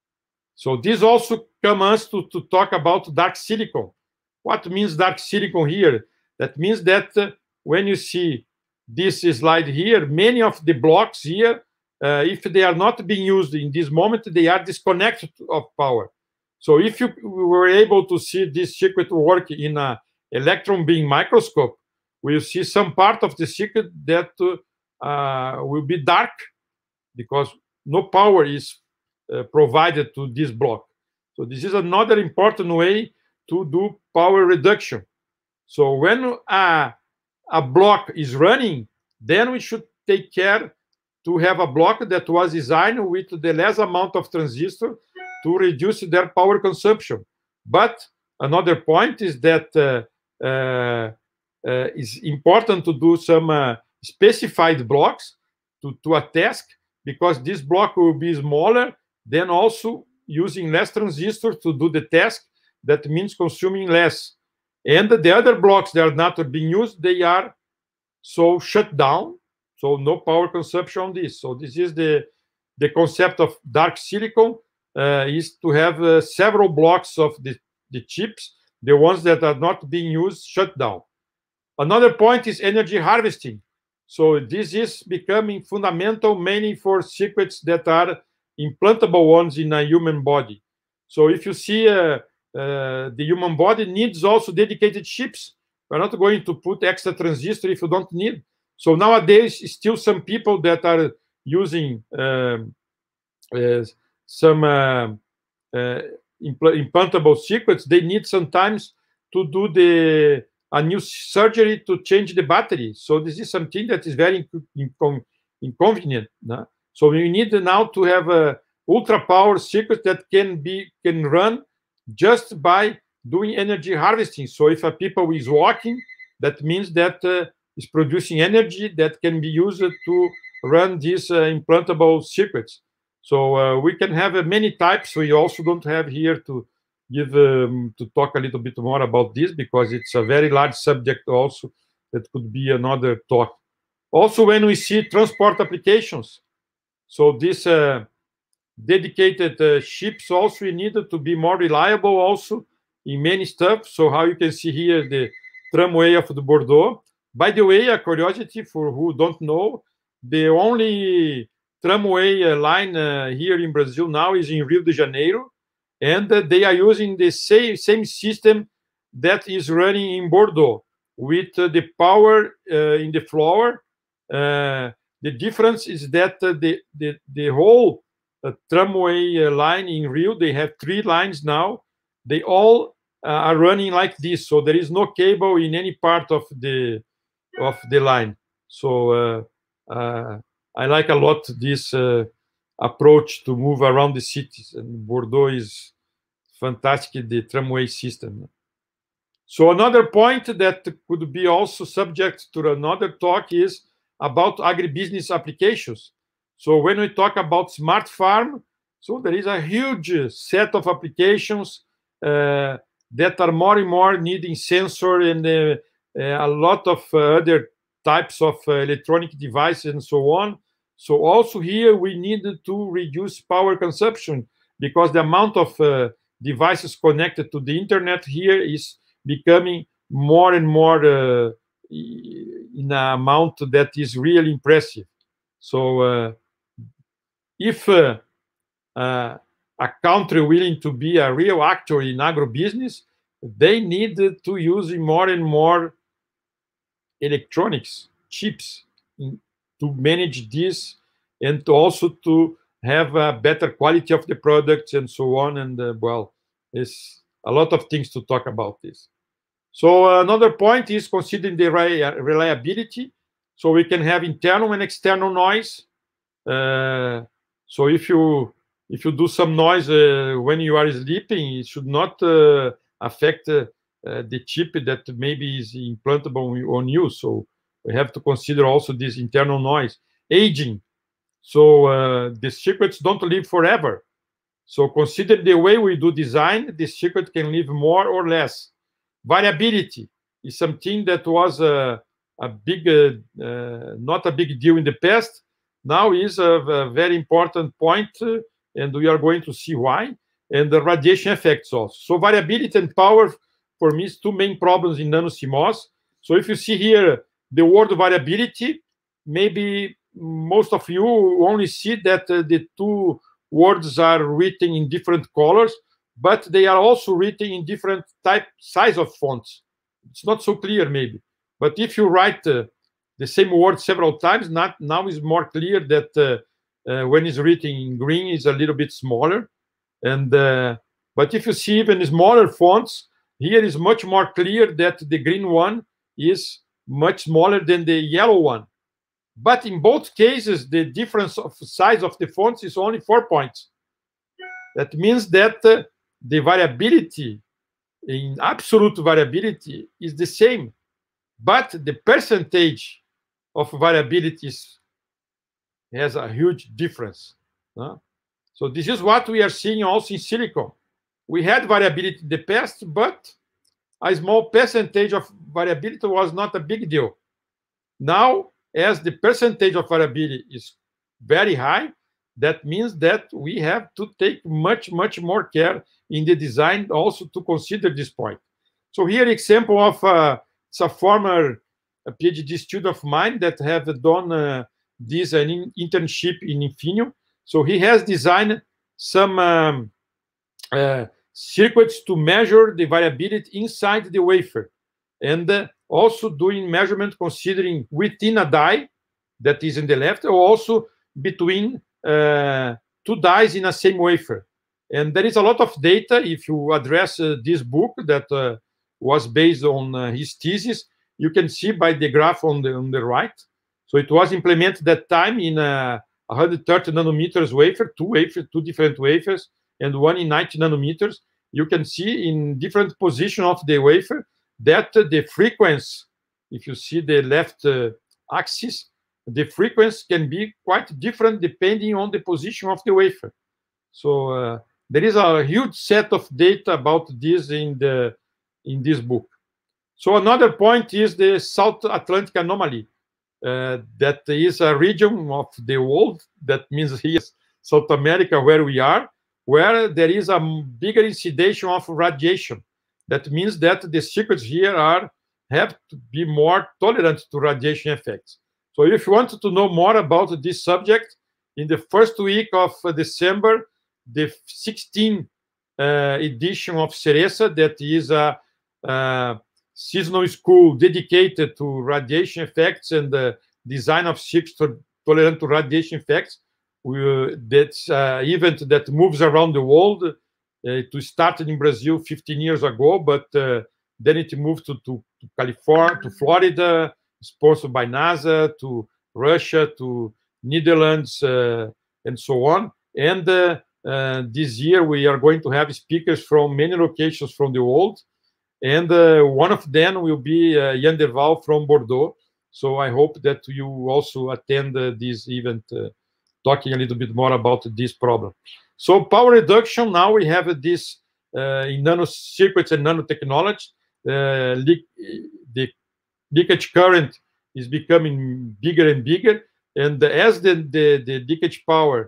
so this also comes us to, to talk about dark silicon. What means dark silicon here? That means that uh, when you see this slide here, many of the blocks here, uh, if they are not being used in this moment, they are disconnected of power. So if you were able to see this circuit work in an electron beam microscope, we'll see some part of the circuit that uh, uh, will be dark because no power is uh, provided to this block. So this is another important way to do power reduction. So when a, a block is running, then we should take care to have a block that was designed with the less amount of transistor to reduce their power consumption. But another point is that uh, uh, uh, it's important to do some uh, specified blocks to, to a task, because this block will be smaller, then also using less transistors to do the task. That means consuming less. And the other blocks that are not being used, they are so shut down, so no power consumption on this. So this is the, the concept of dark silicon, uh, is to have uh, several blocks of the, the chips, the ones that are not being used, shut down. Another point is energy harvesting. So this is becoming fundamental mainly for circuits that are implantable ones in a human body. So if you see uh, uh, the human body needs also dedicated chips. We're not going to put extra transistor if you don't need. So nowadays, still some people that are using um, uh, some uh, uh, impl implantable circuits, they need sometimes to do the a new surgery to change the battery. So this is something that is very incon inconvenient. No? So we need now to have a ultra power circuit that can be can run just by doing energy harvesting. So if a people is walking, that means that uh, is producing energy that can be used to run these uh, implantable circuits. So uh, we can have uh, many types. We also don't have here to give um, to talk a little bit more about this, because it's a very large subject also that could be another talk. Also, when we see transport applications, so this uh, dedicated uh, ships also we needed to be more reliable also in many stuff. So how you can see here the tramway of the Bordeaux. By the way, a curiosity for who don't know, the only tramway uh, line uh, here in Brazil now is in Rio de Janeiro, and uh, they are using the same, same system that is running in Bordeaux with uh, the power uh, in the floor. Uh, the difference is that uh, the, the, the whole uh, tramway uh, line in Rio, they have three lines now. They all uh, are running like this. So there is no cable in any part of the, of the line. So uh, uh, I like a lot this uh, approach to move around the cities. And Bordeaux is fantastic, the tramway system. So another point that could be also subject to another talk is about agribusiness applications. So when we talk about smart farm, so there is a huge set of applications uh, that are more and more needing sensor and uh, uh, a lot of uh, other types of uh, electronic devices and so on. So also here we needed to reduce power consumption because the amount of uh, devices connected to the internet here is becoming more and more uh, in an amount that is really impressive. So uh, if uh, uh, a country willing to be a real actor in agribusiness, they need to use more and more electronics, chips, in, to manage this and to also to have a better quality of the products and so on. And uh, well, there's a lot of things to talk about this. So uh, another point is considering the reliability. So we can have internal and external noise. Uh, so if you if you do some noise uh, when you are sleeping, it should not uh, affect uh, uh, the chip that maybe is implantable on you. So we have to consider also this internal noise. Aging. So uh, the circuits don't live forever. So consider the way we do design, the circuit can live more or less. Variability is something that was a, a big, uh, uh, not a big deal in the past. Now is a, a very important point, uh, and we are going to see why. And the radiation effects also. So variability and power, for me, is two main problems in nano-CMOS. So if you see here the word variability, maybe most of you only see that uh, the two words are written in different colors, but they are also written in different type size of fonts. It's not so clear maybe, but if you write uh, the same word several times, not now is more clear that uh, uh, when it's written in green is a little bit smaller. And uh, but if you see even smaller fonts, here is much more clear that the green one is much smaller than the yellow one. But in both cases, the difference of size of the fonts is only four points. That means that uh, the variability, in absolute variability, is the same, but the percentage of variabilities has a huge difference. Uh? So this is what we are seeing also in silicon. We had variability in the past, but a small percentage of variability was not a big deal. Now, as the percentage of variability is very high, that means that we have to take much, much more care in the design also to consider this point. So here, example of uh, it's a former a PhD student of mine that have done uh, this an in internship in Infineon. So he has designed some um, uh, circuits to measure the variability inside the wafer, and uh, also doing measurement considering within a die that is in the left, or also between uh, two dies in a same wafer. And there is a lot of data. If you address uh, this book that uh, was based on uh, his thesis, you can see by the graph on the, on the right. So it was implemented that time in a one hundred thirty nanometers wafer, two wafers, two different wafers, and one in ninety nanometers. You can see in different position of the wafer that uh, the frequency, if you see the left uh, axis, the frequency can be quite different depending on the position of the wafer. So uh, there is a huge set of data about this in the in this book. So another point is the South Atlantic anomaly. Uh, that is a region of the world, that means here South America, where we are, where there is a bigger incidence of radiation. That means that the circuits here are have to be more tolerant to radiation effects. So if you want to know more about this subject, in the first week of December, the sixteenth uh, edition of Ceresa, that is a, a seasonal school dedicated to radiation effects and the design of circuits tolerant to radiation effects, we, that's an event that moves around the world. Uh, it started in Brazil fifteen years ago, but uh, then it moved to, to, to California, to Florida, sponsored by NASA, to Russia, to Netherlands, uh, and so on. And uh, uh, this year we are going to have speakers from many locations from the world. And uh, one of them will be uh, Jan Derval from Bordeaux. So I hope that you also attend uh, this event, uh, talking a little bit more about this problem. So power reduction, now we have this uh, in nanocircuits and nanotechnology. Uh, le the leakage current is becoming bigger and bigger. And as the, the, the leakage power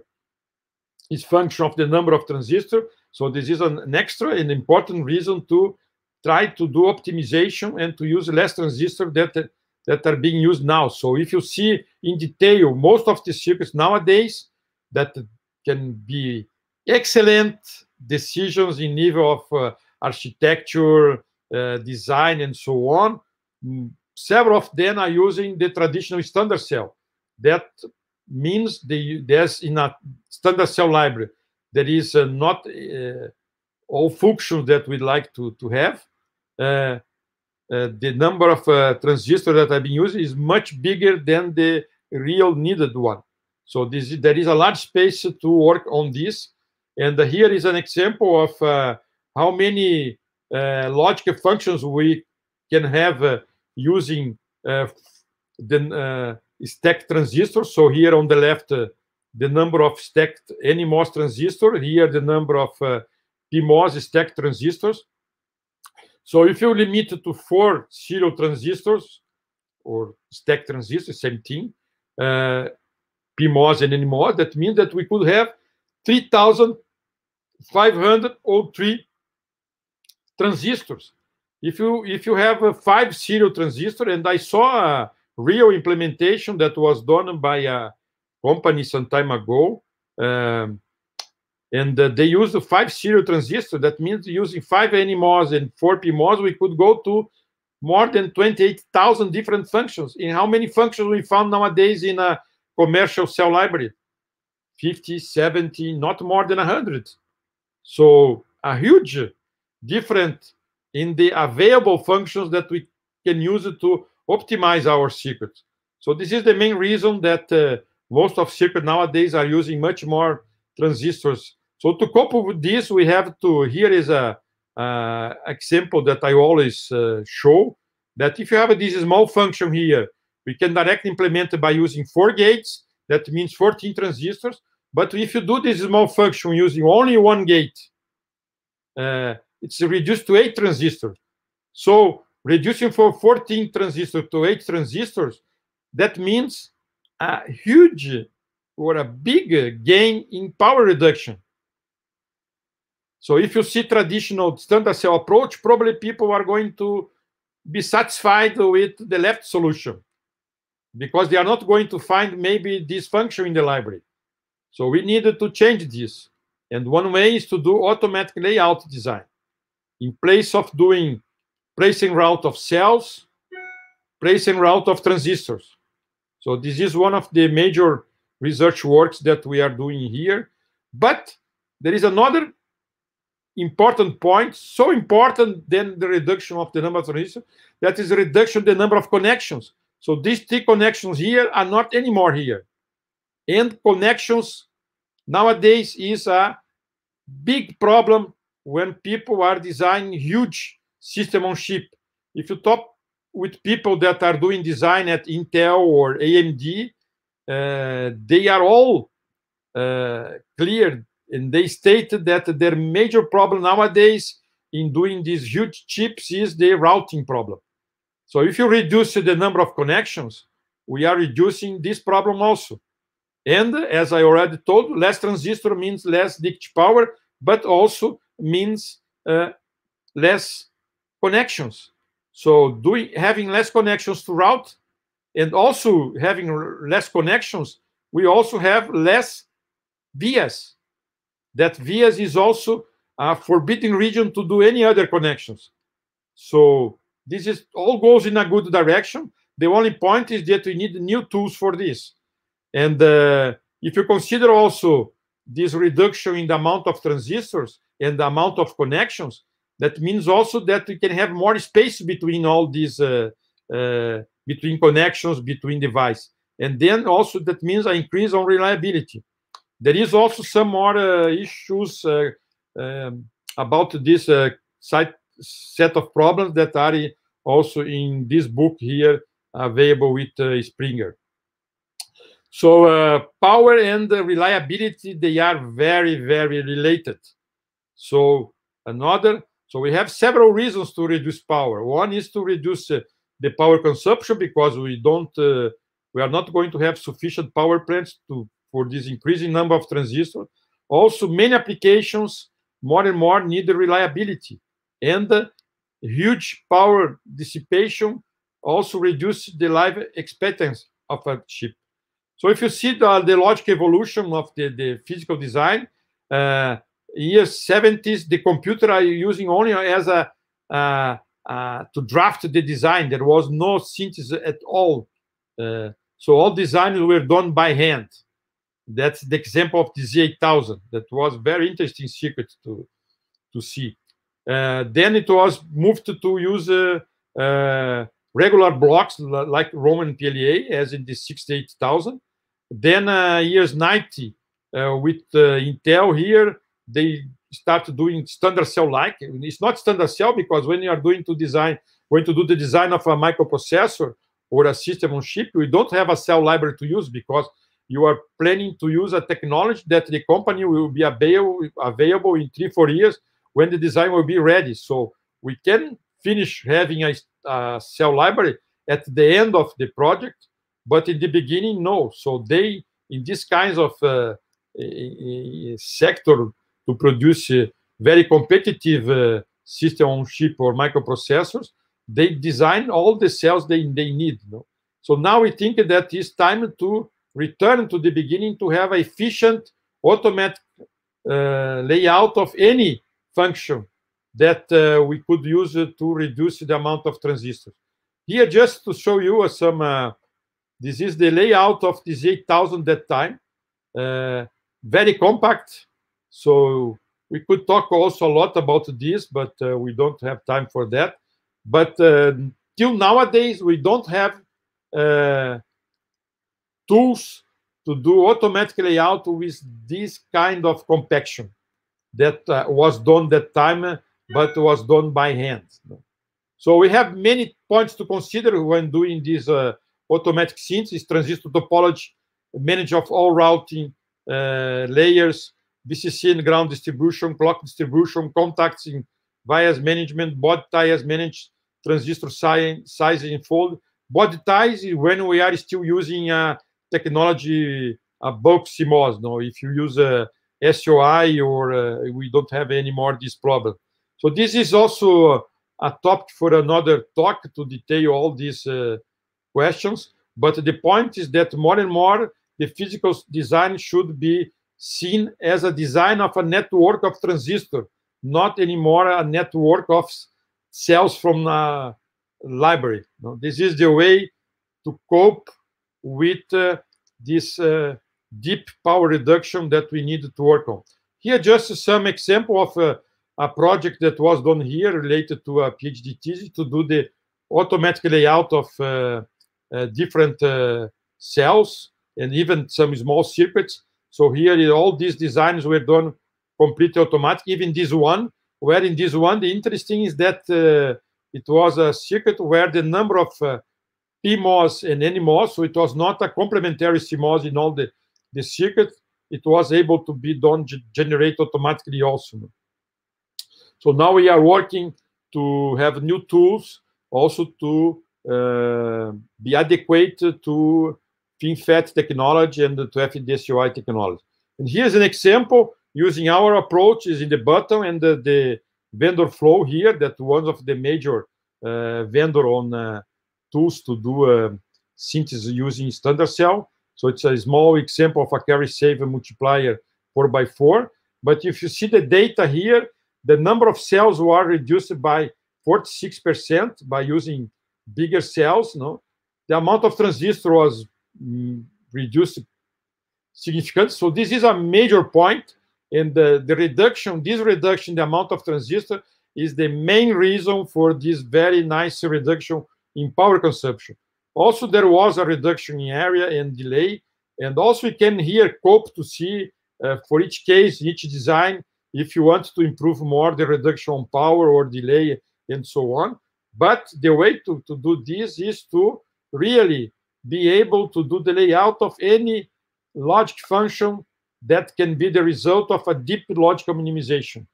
is function of the number of transistors, so this is an, an extra and important reason to try to do optimization and to use less transistors that, that are being used now. So if you see in detail, most of the circuits nowadays that can be excellent decisions in level of uh, architecture, uh, design, and so on, several of them are using the traditional standard cell. That means the, there's in a standard cell library, there is uh, not uh, all functions that we'd like to, to have. Uh, uh, the number of uh, transistors that have been used is much bigger than the real needed one. So this, there is a large space to work on this. And uh, here is an example of uh, how many uh, logical functions we can have uh, using uh, the uh, stacked transistors. So here on the left, uh, the number of stacked N M O S transistors. Here the number of uh, P MOS stacked transistors. So if you limit it to four serial transistors or stacked transistors, same thing, uh, P MOS and N M O S, that means that we could have three thousand five hundred three transistors. If you if you have uh, five serial transistors, and I saw a real implementation that was done by a company some time ago, um, and uh, they used five serial transistors. That means using five N M O S and four P MOS, we could go to more than twenty-eight thousand different functions. In how many functions we found nowadays in a commercial cell library? fifty, seventy, not more than one hundred. So a huge difference in the available functions that we can use to optimize our circuits. So this is the main reason that uh, most of circuits nowadays are using much more transistors. So to cope with this, we have to, here is a uh, example that I always uh, show, that if you have this small function here, we can directly implement it by using four gates. That means fourteen transistors. But if you do this small function using only one gate, uh, it's reduced to eight transistors. So reducing from fourteen transistors to eight transistors, that means a huge or a big gain in power reduction. So if you see traditional standard cell approach, probably people are going to be satisfied with the left solution because they are not going to find maybe this function in the library. So we needed to change this. And one way is to do automatic layout design. In place of doing placing route of cells, placing route of transistors. So this is one of the major research works that we are doing here. But there is another important point, so important than the reduction of the number of transistors, that is the reduction of the number of connections. So these three connections here are not anymore here. And connections nowadays is a big problem when people are designing huge system on chip. If you talk with people that are doing design at Intel or A M D, uh, they are all uh, clear, and they stated that their major problem nowadays in doing these huge chips is the routing problem. So if you reduce the number of connections, we are reducing this problem also. And as I already told, less transistor means less leakage power, but also means uh, less connections. So doing having less connections to route and also having less connections, we also have less vias. That vias is also a forbidden region to do any other connections. So this is all goes in a good direction. The only point is that we need new tools for this. And uh, if you consider also this reduction in the amount of transistors and the amount of connections, that means also that we can have more space between all these, uh, uh, between connections, between devices. And then also that means an increase on reliability. There is also some more uh, issues uh, um, about this uh, site, set of problems that are also in this book here, available with uh, Springer. So uh, power and uh, reliability, they are very, very related. So another, so we have several reasons to reduce power. One is to reduce uh, the power consumption, because we don't, uh, we are not going to have sufficient power plants to for this increasing number of transistors. Also, many applications more and more need reliability, and uh, huge power dissipation also reduces the life expectancy of a chip. So if you see the, the logic evolution of the, the physical design, uh, years seventies, the computer are using only as a uh, uh, to draft the design. There was no synthesis at all. Uh, so all designs were done by hand. That's the example of the Z eight thousand. That was very interesting circuit to to see. Uh, then it was moved to, to use uh, uh, regular blocks like Roman P L E A, as in the sixty-eight thousand. Then uh, years ninety, uh, with uh, Intel here, they started doing standard cell-like. It's not standard cell, because when you are doing to design, going to do the design of a microprocessor or a system on chip, we don't have a cell library to use, because you are planning to use a technology that the company will be available, available in three, four years when the design will be ready. So we can finish having a, a cell library at the end of the project, but in the beginning, no. So they, in this kinds of uh, sector, to produce a very competitive uh, system on chip or microprocessors, they design all the cells they, they need. You know? So now we think that it's time to return to the beginning, to have efficient automatic uh, layout of any function that uh, we could use uh, to reduce the amount of transistors. Here, just to show you uh, some, uh, this is the layout of the Z eight thousand that time, uh, very compact. So we could talk also a lot about this, but uh, we don't have time for that. But uh, till nowadays, we don't have uh, tools to do automatic layout with this kind of compaction that uh, was done that time, but was done by hand. So we have many points to consider when doing this uh, automatic synthesis, transistor topology, manage of all routing uh, layers, V C C and ground distribution, clock distribution, contacts in vias management, body ties managed, transistor size, size and fold. Body ties is when we are still using uh, technology, uh, bulk C M O S. No, if you use a uh, S O I, or uh, we don't have any more this problem. So this is also a topic for another talk to detail all these uh, questions. But the point is that more and more the physical design should be seen as a design of a network of transistors, not anymore a network of cells from a library. No, this is the way to cope with uh, this uh, deep power reduction that we need to work on. Here, just some example of uh, a project that was done here related to a PhD thesis to do the automatic layout of uh, uh, different uh, cells and even some small circuits. So here, all these designs were done completely automatic. Even this one, where in this one, the interesting is that uh, it was a circuit where the number of uh, P M O S and N M O S, so it was not a complementary C M O S in all the, the circuit. It was able to be done, generate automatically also. So now we are working to have new tools also to uh, be adequate to FinFET technology and to F D S O I technology. And here's an example using our approach is in the bottom and the, the vendor flow here, that one of the major uh, vendor on uh, tools to do uh, synthesis using standard cell. So it's a small example of a carry save multiplier four by four. But if you see the data here, the number of cells were reduced by forty-six percent by using bigger cells. No, the amount of transistor was mm, reduced significantly. So this is a major point. And the, the reduction, this reduction, the amount of transistor is the main reason for this very nice reduction in power consumption. Also, there was a reduction in area and delay. And also, we can here cope to see uh, for each case, each design, if you want to improve more the reduction on power or delay and so on. But the way to, to do this is to really be able to do the layout of any logic function that can be the result of a deep logical minimization.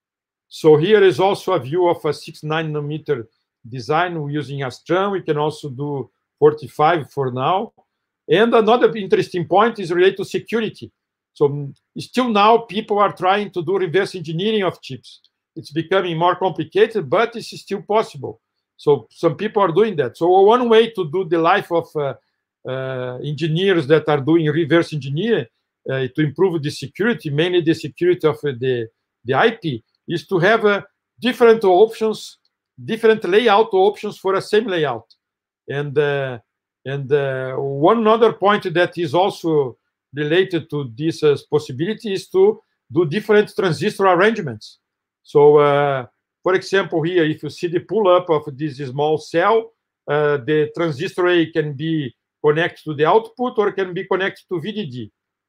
So here is also a view of a six nine nanometer design using Astran. We can also do forty-five for now. And another interesting point is related to security. So still now people are trying to do reverse engineering of chips. It's becoming more complicated, but it's still possible. So some people are doing that. So one way to do the life of uh, uh, engineers that are doing reverse engineering uh, to improve the security, mainly the security of uh, the, the I P, is to have uh, different options, different layout options for a same layout. And, uh, and uh, one other point that is also related to this uh, possibility is to do different transistor arrangements. So, uh, for example, here, if you see the pull-up of this small cell, uh, the transistor A can be connected to the output or can be connected to V D D.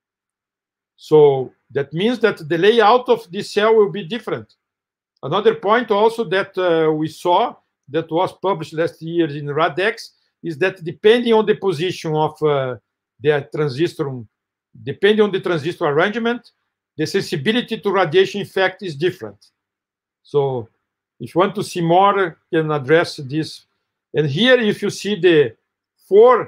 So that means that the layout of this cell will be different. Another point also that uh, we saw that was published last year in RADEX is that depending on the position of uh, the transistor, depending on the transistor arrangement, the sensibility to radiation effect is different. So if you want to see more, you can address this. And here, if you see the four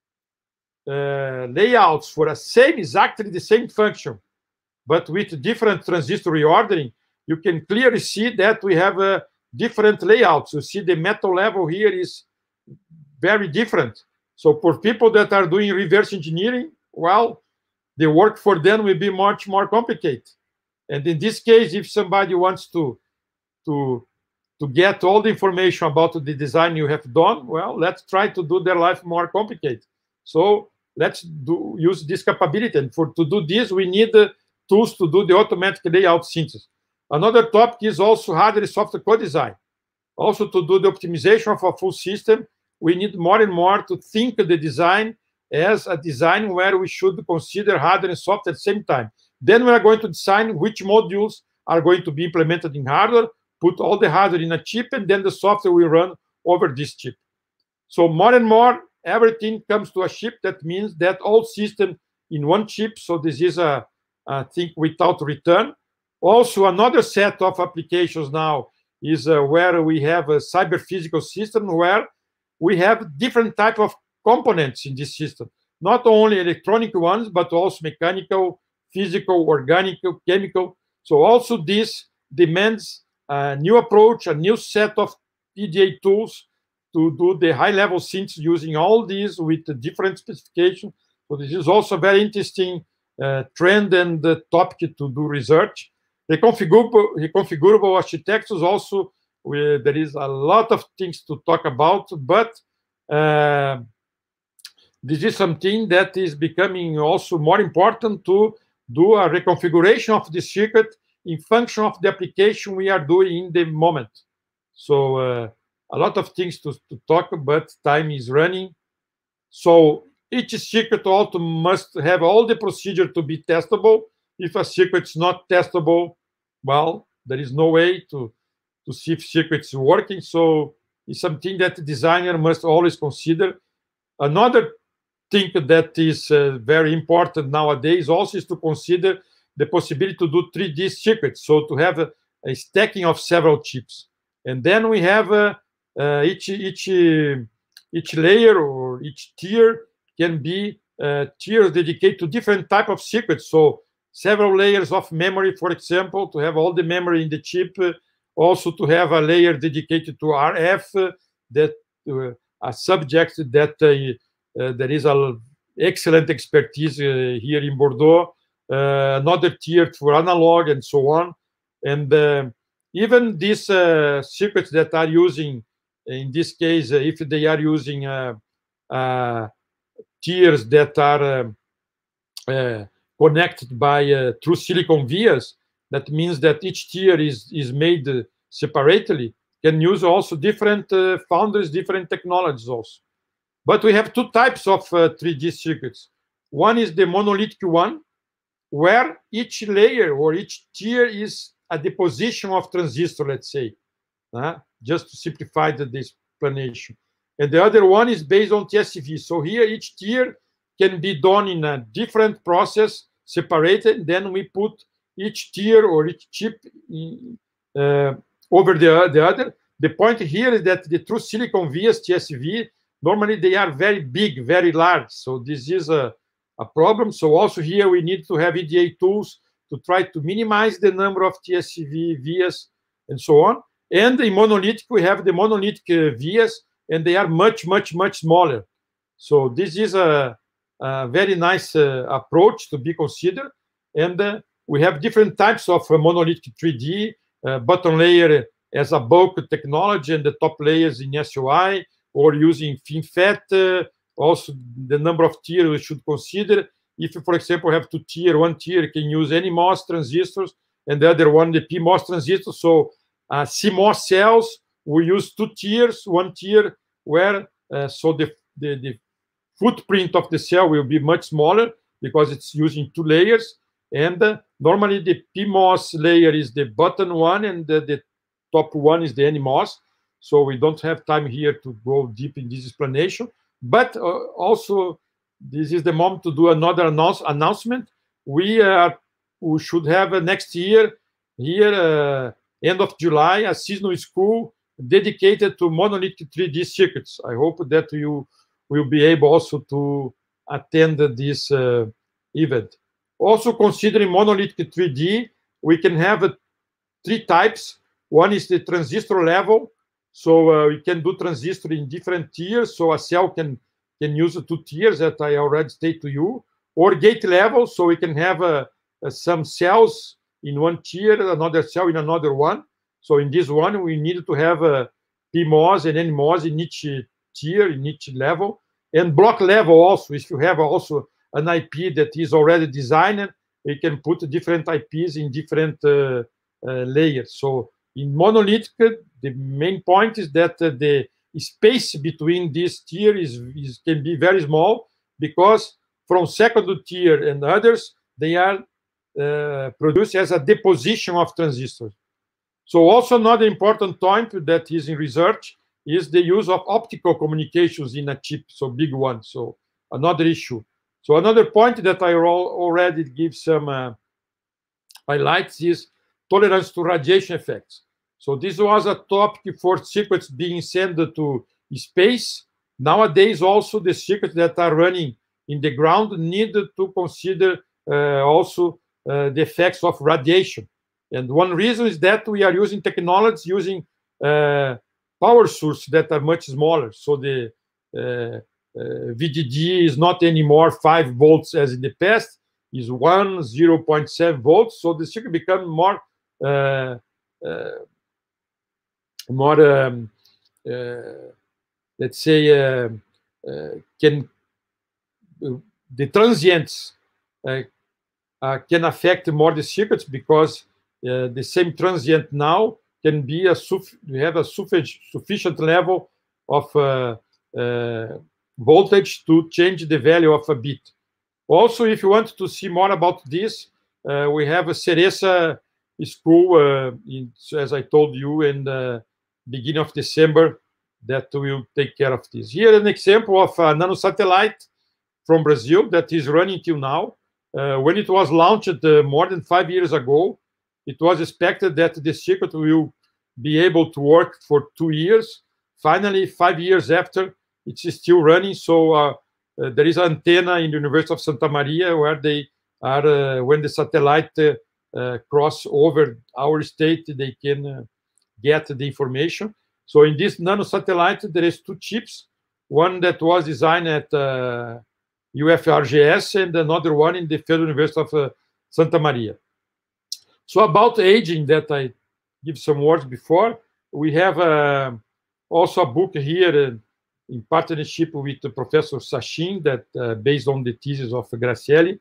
uh, layouts for a same, exactly the same function, but with different transistor reordering, you can clearly see that we have a different layouts. You see the metal level here is very different. So for people that are doing reverse engineering, well, the work for them will be much more complicated. And in this case, if somebody wants to, to, to get all the information about the design you have done, well, let's try to do their life more complicated. So let's do, use this capability. And for to do this, we need uh, tools to do the automatic layout synthesis. Another topic is also hardware software co-design. Also to do the optimization of a full system, we need more and more to think the design as a design where we should consider hardware and software at the same time. Then we are going to design which modules are going to be implemented in hardware, put all the hardware in a chip, and then the software will run over this chip. So more and more, everything comes to a chip. That means that all systems in one chip. So this is a, a thing without return. Also, another set of applications now is uh, where we have a cyber physical system where we have different type of components in this system, not only electronic ones, but also mechanical, physical, organic, chemical. So also this demands a new approach, a new set of P D A tools to do the high-level synthesis using all these with the different specifications. So this is also a very interesting uh, trend and uh, topic to do research. Reconfigurable, reconfigurable architectures also, we, there is a lot of things to talk about, but uh, this is something that is becoming also more important to do a reconfiguration of the circuit in function of the application we are doing in the moment. So uh, a lot of things to, to talk, but time is running. So each circuit also must have all the procedure to be testable. If a circuit is not testable, well, there is no way to, to see if circuit is working. So it's something that the designer must always consider. Another thing that is uh, very important nowadays also is to consider the possibility to do three D circuits. So to have a, a stacking of several chips. And then we have uh, uh, each, each, uh, each layer or each tier can be uh, tiers dedicated to different type of circuits. So several layers of memory, for example, to have all the memory in the chip. Uh, also to have a layer dedicated to R F, uh, that uh, a subject that uh, uh, there is a excellent expertise uh, here in Bordeaux. Uh, another tier for analog and so on. And uh, even these uh, circuits that are using, in this case, uh, if they are using uh, uh, tiers that are uh, uh, connected by uh, through silicon vias, that means that each tier is, is made uh, separately, can use also different uh, foundries, different technologies also. But we have two types of uh, three D circuits. One is the monolithic one, where each layer or each tier is a deposition of transistor, let's say, uh, just to simplify the, the explanation. And the other one is based on T S V. So here each tier can be done in a different process, separated. Then we put each tier or each chip in, uh, over the, the other. The point here is that the true silicon vias T S V, normally they are very big, very large. So this is a, a problem. So also here we need to have E D A tools to try to minimize the number of T S V vias and so on. And in monolithic, we have the monolithic uh, vias, and they are much, much, much smaller. So this is a, a very nice uh, approach to be considered. And uh, we have different types of uh, monolithic three D, uh, bottom layer as a bulk technology, and the top layers in S O I, or using FinFET. Uh, also, the number of tiers we should consider. If you, for example, have two tier, one tier can use any MOS transistors, and the other one, the P MOS transistors. So uh, C MOS cells, we use two tiers, one tier where, uh, so the, the, the footprint of the cell will be much smaller because it's using two layers. And uh, normally the P MOS layer is the bottom one, and the, the top one is the N MOS. So we don't have time here to go deep in this explanation. But uh, also, this is the moment to do another announce announcement. We, uh, we should have uh, next year, here, uh, end of July, a seasonal school dedicated to monolithic three D circuits. I hope that you will be able also to attend this uh, event. Also considering monolithic three D, we can have uh, three types. One is the transistor level. So uh, we can do transistor in different tiers. So a cell can, can use two tiers that I already stated to you. Or gate level, so we can have uh, uh, some cells in one tier, another cell in another one. So in this one, we need to have a P MOS and N MOS in each tier, in each level. And block level also, if you have also an I P that is already designed, we can put different I Ps in different uh, uh, layers. So in monolithic, the main point is that uh, the space between these tiers is, is, can be very small, because from second tier and others, they are uh, produced as a deposition of transistors. So also another important point that is in research is the use of optical communications in a chip, so big one. So another issue. So another point that I already give some uh, highlights is tolerance to radiation effects. So this was a topic for circuits being sent to space. Nowadays, also the circuits that are running in the ground need to consider uh, also uh, the effects of radiation. And one reason is that we are using technology using uh, power sources that are much smaller. So the uh, uh, V D D is not anymore five volts as in the past, is one, zero point seven volts. So the circuit becomes more uh, uh, more, um, uh, let's say, uh, uh, can uh, the transients uh, uh, can affect more the circuits, because uh, the same transient now can be a we have a sufficient sufficient level of uh, uh, voltage to change the value of a bit. Also, if you want to see more about this, uh, we have a Ceresa school, uh, in, as I told you, in the beginning of December, that will take care of this. Here, an example of a nanosatellite from Brazil that is running till now. Uh, when it was launched uh, more than five years ago, it was expected that the circuit will be able to work for two years. Finally, five years after, it's still running. So uh, uh, there is an antenna in the University of Santa Maria where they are, uh, when the satellite uh, uh, cross over our state, they can uh, get the information. So in this nanosatellite, there is two chips, one that was designed at uh, U F R G S and another one in the Federal University of uh, Santa Maria. So about aging that I give some words before, we have uh, also a book here uh, in partnership with Professor Sachin that uh, based on the thesis of Gracieli.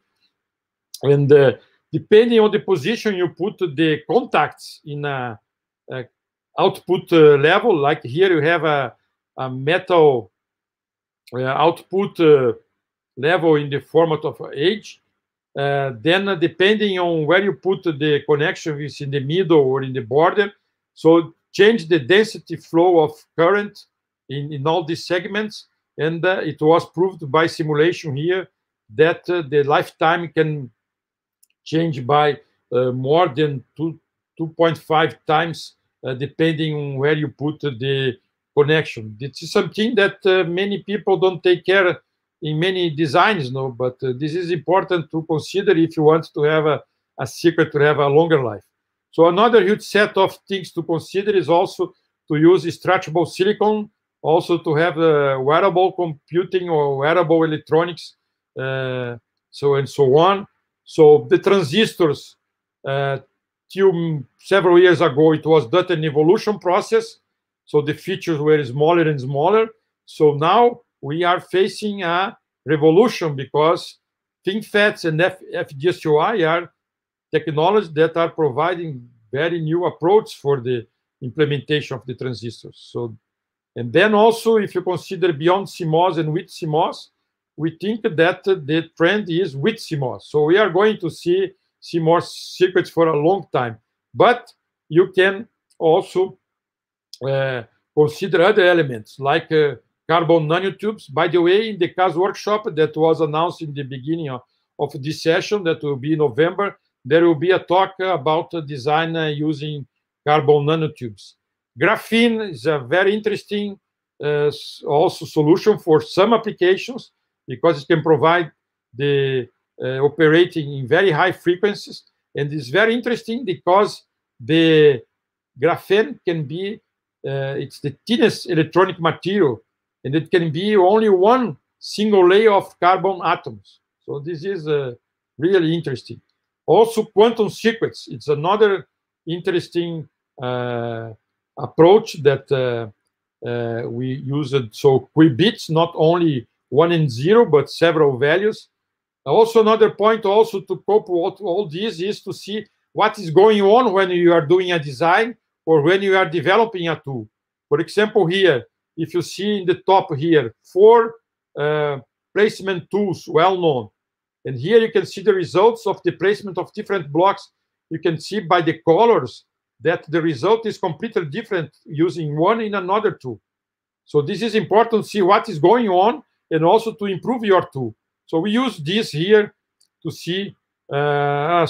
And uh, depending on the position you put the contacts in a, a output uh, level, like here you have a, a metal uh, output uh, level in the format of age. Uh, then uh, depending on where you put the connection, if it's in the middle or in the border, so change the density flow of current in, in all these segments. And uh, it was proved by simulation here that uh, the lifetime can change by uh, more than two, two point five times, uh, depending on where you put the connection. This is something that uh, many people don't take care in many designs, no, but uh, this is important to consider if you want to have a, a secret to have a longer life. So another huge set of things to consider is also to use stretchable silicon, also to have uh, wearable computing or wearable electronics, uh, so and so on. So the transistors, uh, till several years ago, it was done an evolution process. So the features were smaller and smaller. So now we are facing a revolution because FinFETs and F G S O I are technologies that are providing very new approach for the implementation of the transistors. So, and then also, if you consider beyond C MOS and with C MOS, we think that the trend is with C MOS. So we are going to see C MOS circuits for a long time. But you can also uh, consider other elements like uh, carbon nanotubes. By the way, in the C A S workshop that was announced in the beginning of, of this session, that will be in November, there will be a talk about uh, design uh, using carbon nanotubes. Graphene is a very interesting uh, also solution for some applications because it can provide the uh, operating in very high frequencies. And it's very interesting because the graphene can be, uh, it's the thinnest electronic material, and it can be only one single layer of carbon atoms. So this is uh, really interesting. Also, quantum circuits. It's another interesting uh, approach that uh, uh, we use. So qubits, not only one and zero, but several values. Also, another point also to cope with all this is to see what is going on when you are doing a design or when you are developing a tool. For example, here, if you see in the top here, four uh, placement tools, well known. And here you can see the results of the placement of different blocks. You can see by the colors that the result is completely different using one in another tool. So this is important to see what is going on and also to improve your tool. So we use this here to see, uh, uh,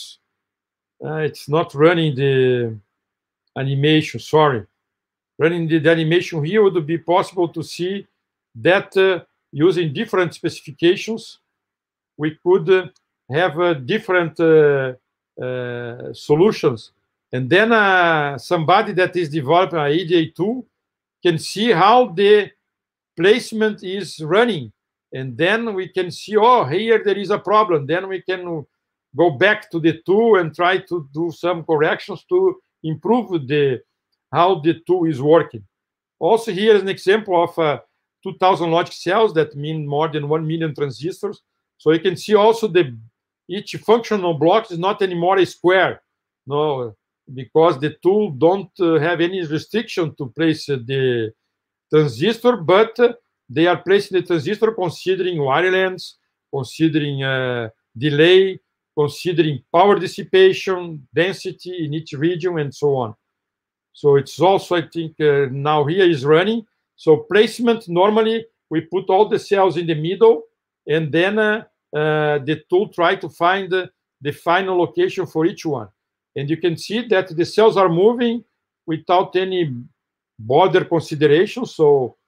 it's not running the animation, sorry. Running the, the animation here would be possible to see that uh, using different specifications, we could uh, have uh, different uh, uh, solutions. And then uh, somebody that is developing an E D A tool can see how the placement is running. And then we can see, oh, here there is a problem. Then we can go back to the tool and try to do some corrections to improve the how the tool is working. Also, here is an example of uh, two thousand logic cells that mean more than one million transistors. So you can see also the each functional block is not anymore a square, no, because the tool don't uh, have any restriction to place uh, the transistor, but uh, they are placing the transistor considering wire lengths, considering uh, delay, considering power dissipation, density in each region, and so on. So it's also, I think, uh, now here is running. So placement, normally we put all the cells in the middle, and then uh, uh, the tool try to find uh, the final location for each one. And you can see that the cells are moving without any border consideration. So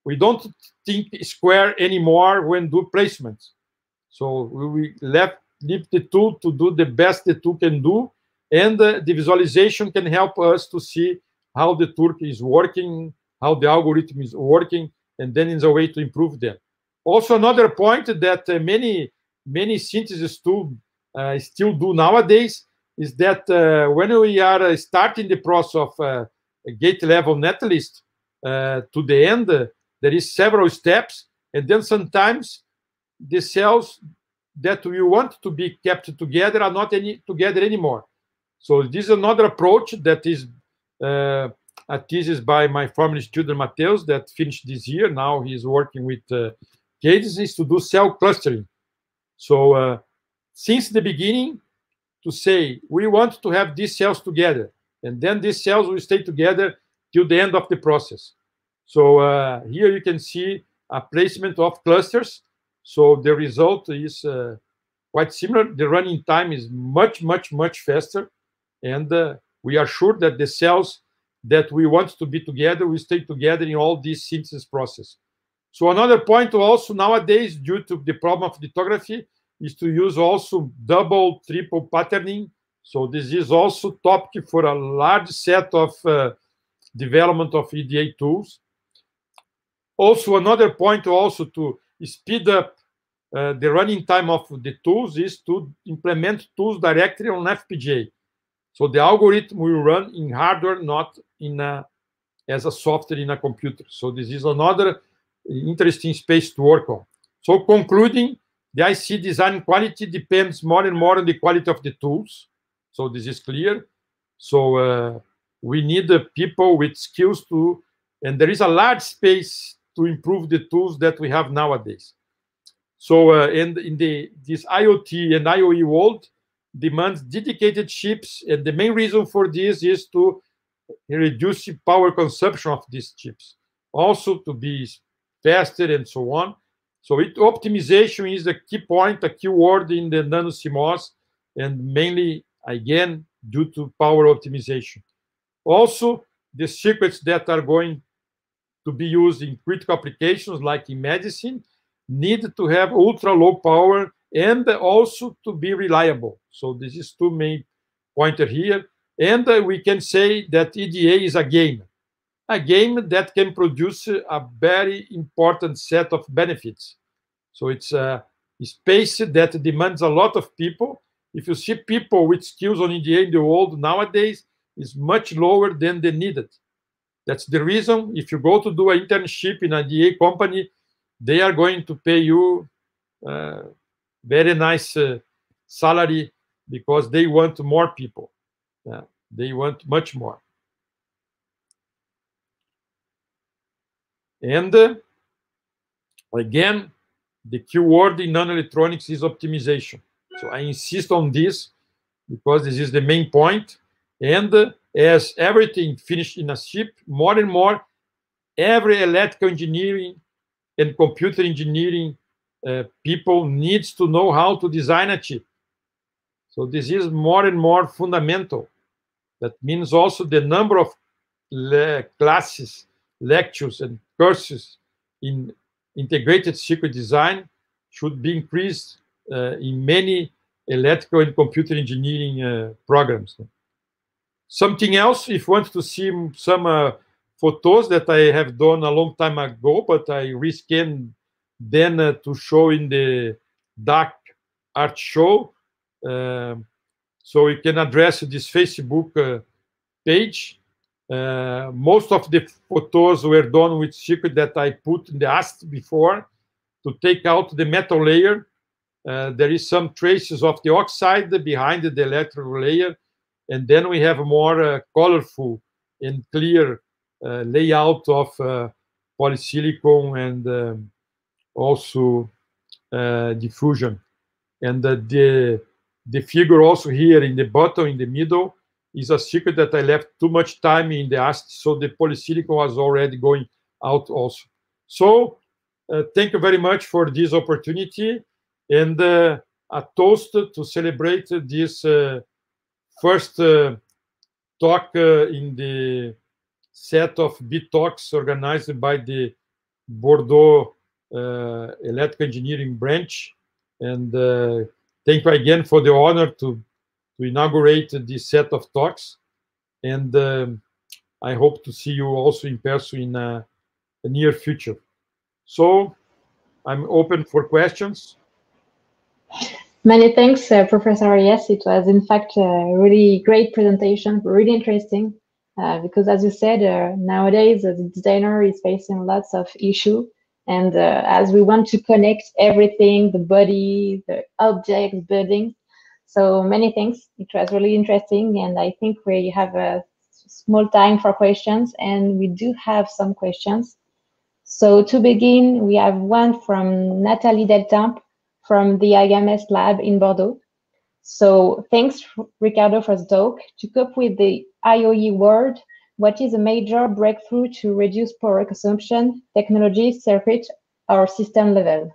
we don't think square anymore when do placements. So we left leave the tool to do the best the tool can do, and uh, the visualization can help us to see how the tool is working, how the algorithm is working, and then is a way to improve them. Also, another point that uh, many many synthesis tools uh, still do nowadays is that uh, when we are uh, starting the process of uh, a gate level netlist uh, to the end, uh, there is several steps, and then sometimes the cells that we want to be kept together are not any together anymore. So this is another approach that is uh, a thesis by my former student Mateus that finished this year. Now he's working with uh, Cadence, is to do cell clustering. So uh, since the beginning, to say we want to have these cells together, and then these cells will stay together till the end of the process. So uh, here you can see a placement of clusters. So the result is uh, quite similar. The running time is much, much, much faster. And uh, we are sure that the cells that we want to be together will stay together in all this synthesis process. So another point also nowadays, due to the problem of lithography, is to use also double, triple patterning. So this is also topic for a large set of uh, development of E D A tools. Also, another point also to speed up uh, the running time of the tools is to implement tools directly on F P G A. So the algorithm will run in hardware, not in a, as a software in a computer. So this is another interesting space to work on. So concluding, the I C design quality depends more and more on the quality of the tools. So this is clear. So uh, we need the people with skills to, and there is a large space to improve the tools that we have nowadays. So uh, and in the this IoT and I O E world demands dedicated chips, and the main reason for this is to reduce the power consumption of these chips, also to be faster and so on. So it, optimization is the key point, a key word in the nano C M O S, and mainly, again, due to power optimization. Also, the circuits that are going to be used in critical applications, like in medicine, need to have ultra low power and also to be reliable. So this is two main pointers here. And uh, we can say that E D A is a game, a game that can produce a very important set of benefits. So it's a space that demands a lot of people. If you see people with skills on E D A in the world nowadays, is much lower than the needed. That's the reason if you go to do an internship in a E D A company, they are going to pay you uh, very nice uh, salary because they want more people. Yeah, they want much more. And uh, again, the key word in nanoelectronics is optimization. So I insist on this because this is the main point. And uh, as everything finished in a chip, more and more, every electrical engineering and computer engineering uh, people needs to know how to design a chip. So this is more and more fundamental. That means also the number of le classes, lectures, and courses in integrated circuit design should be increased uh, in many electrical and computer engineering uh, programs. Something else, if you want to see some uh, photos that I have done a long time ago, but I rescanned then uh, to show in the D A C art show. Uh, so you can address this Facebook uh, page. Uh, most of the photos were done with circuit that I put in the A S T before to take out the metal layer. Uh, there is some traces of the oxide behind the electrical layer. And then we have a more uh, colorful and clear uh, layout of uh, polysilicon and um, also uh, diffusion. And uh, the, the figure also here in the bottom, in the middle, is a circuit that I left too much time in the A S T, so the polysilicon was already going out also. So uh, thank you very much for this opportunity, and uh, a toast to celebrate this uh, first uh, talk uh, in the set of B talks organized by the Bordeaux uh, Electrical Engineering branch. And uh, thank you again for the honor to, to inaugurate this set of talks. And um, I hope to see you also in person in uh, the near future. So I'm open for questions. Many thanks, uh, Professor Yes. It was, in fact, a really great presentation, really interesting, uh, because, as you said, uh, nowadays uh, the designer is facing lots of issues. And uh, as we want to connect everything, the body, the objects, buildings, so many things. It was really interesting. And I think we have a small time for questions, and we do have some questions. So to begin, we have one from Nathalie Deltamp from the I M S lab in Bordeaux. So thanks, Ricardo, for the talk. To cope with the I O E world, what is a major breakthrough to reduce power consumption, technology, circuit, or system level?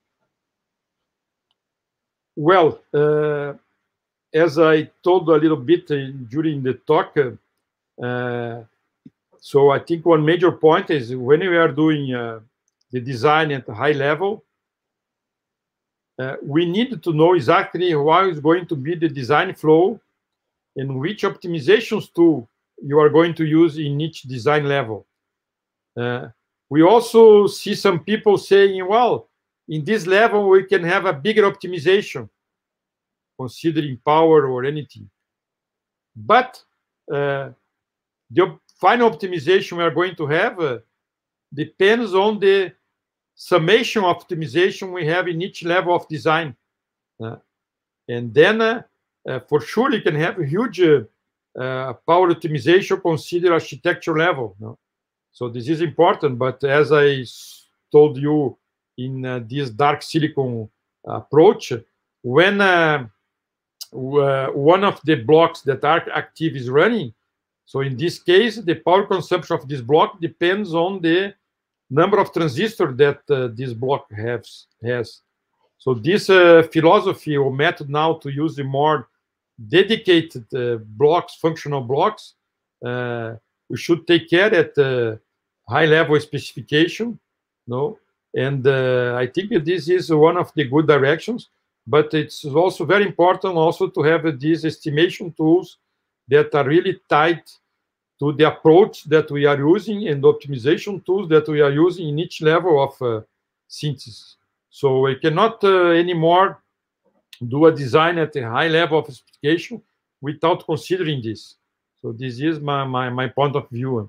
Well, uh, as I told a little bit uh, during the talk, uh, so I think one major point is when we are doing uh, the design at a high level, uh, we need to know exactly how is going to be the design flow and which optimizations tool you are going to use in each design level. Uh, we also see some people saying, well, in this level, we can have a bigger optimization, considering power or anything. But uh, the final optimization we are going to have uh, depends on the summation optimization we have in each level of design. Uh, and then, uh, uh, for sure, you can have a huge uh, uh, power optimization consider architecture level. No? So this is important, but as I told you in uh, this dark silicon approach, when uh, one of the blocks that are active is running, so in this case, the power consumption of this block depends on the number of transistors that uh, this block has. has. So this uh, philosophy or method now to use the more dedicated uh, blocks, functional blocks, uh, we should take care at uh, high level specification, no? And uh, I think that this is one of the good directions, but it's also very important also to have uh, these estimation tools that are really tied to the approach that we are using and optimization tools that we are using in each level of uh, synthesis. So we cannot uh, anymore do a design at a high level of specification without considering this. So this is my, my, my point of view.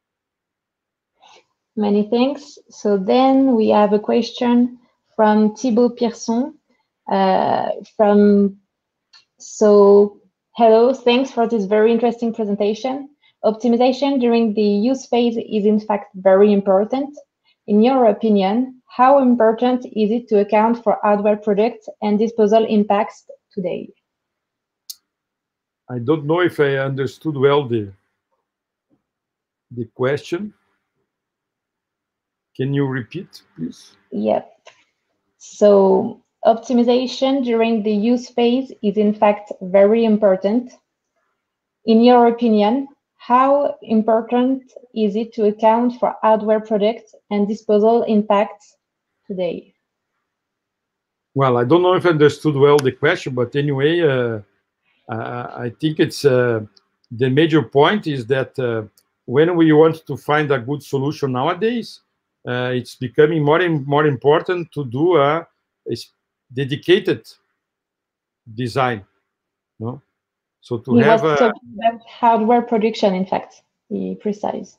Many thanks. So then we have a question from Thibaut Pierson. Uh, from so, hello, thanks for this very interesting presentation. Optimization during the use phase is in fact very important. In your opinion, how important is it to account for hardware product and disposal impacts today? I don't know if I understood well the, the question. Can you repeat, please? Yep. So optimization during the use phase is in fact very important. In your opinion, how important is it to account for hardware product and disposal impacts today? Well, I don't know if I understood well the question, but anyway, uh, uh, I think it's uh, the major point is that uh, when we want to find a good solution nowadays, uh, it's becoming more and more important to do a, a dedicated design, no? So to he have was a talking about hardware production, in fact, be precise.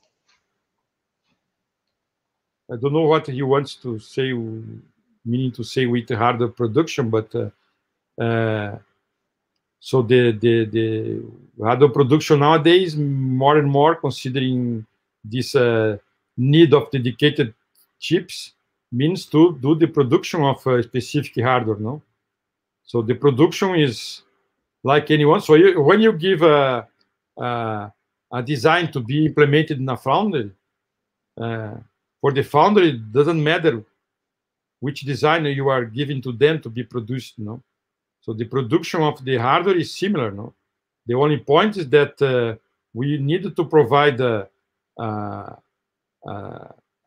I don't know what he wants to say, meaning to say with the hardware production, but uh, uh, so the, the, the hardware production nowadays, more and more considering this uh, need of dedicated chips, means to do the production of a specific hardware, no? So the production is like anyone. So you, when you give a, a, a design to be implemented in a foundry, uh, for the foundry, it doesn't matter which design you are giving to them to be produced, no? So the production of the hardware is similar, no? The only point is that uh, we need to provide uh, uh, uh,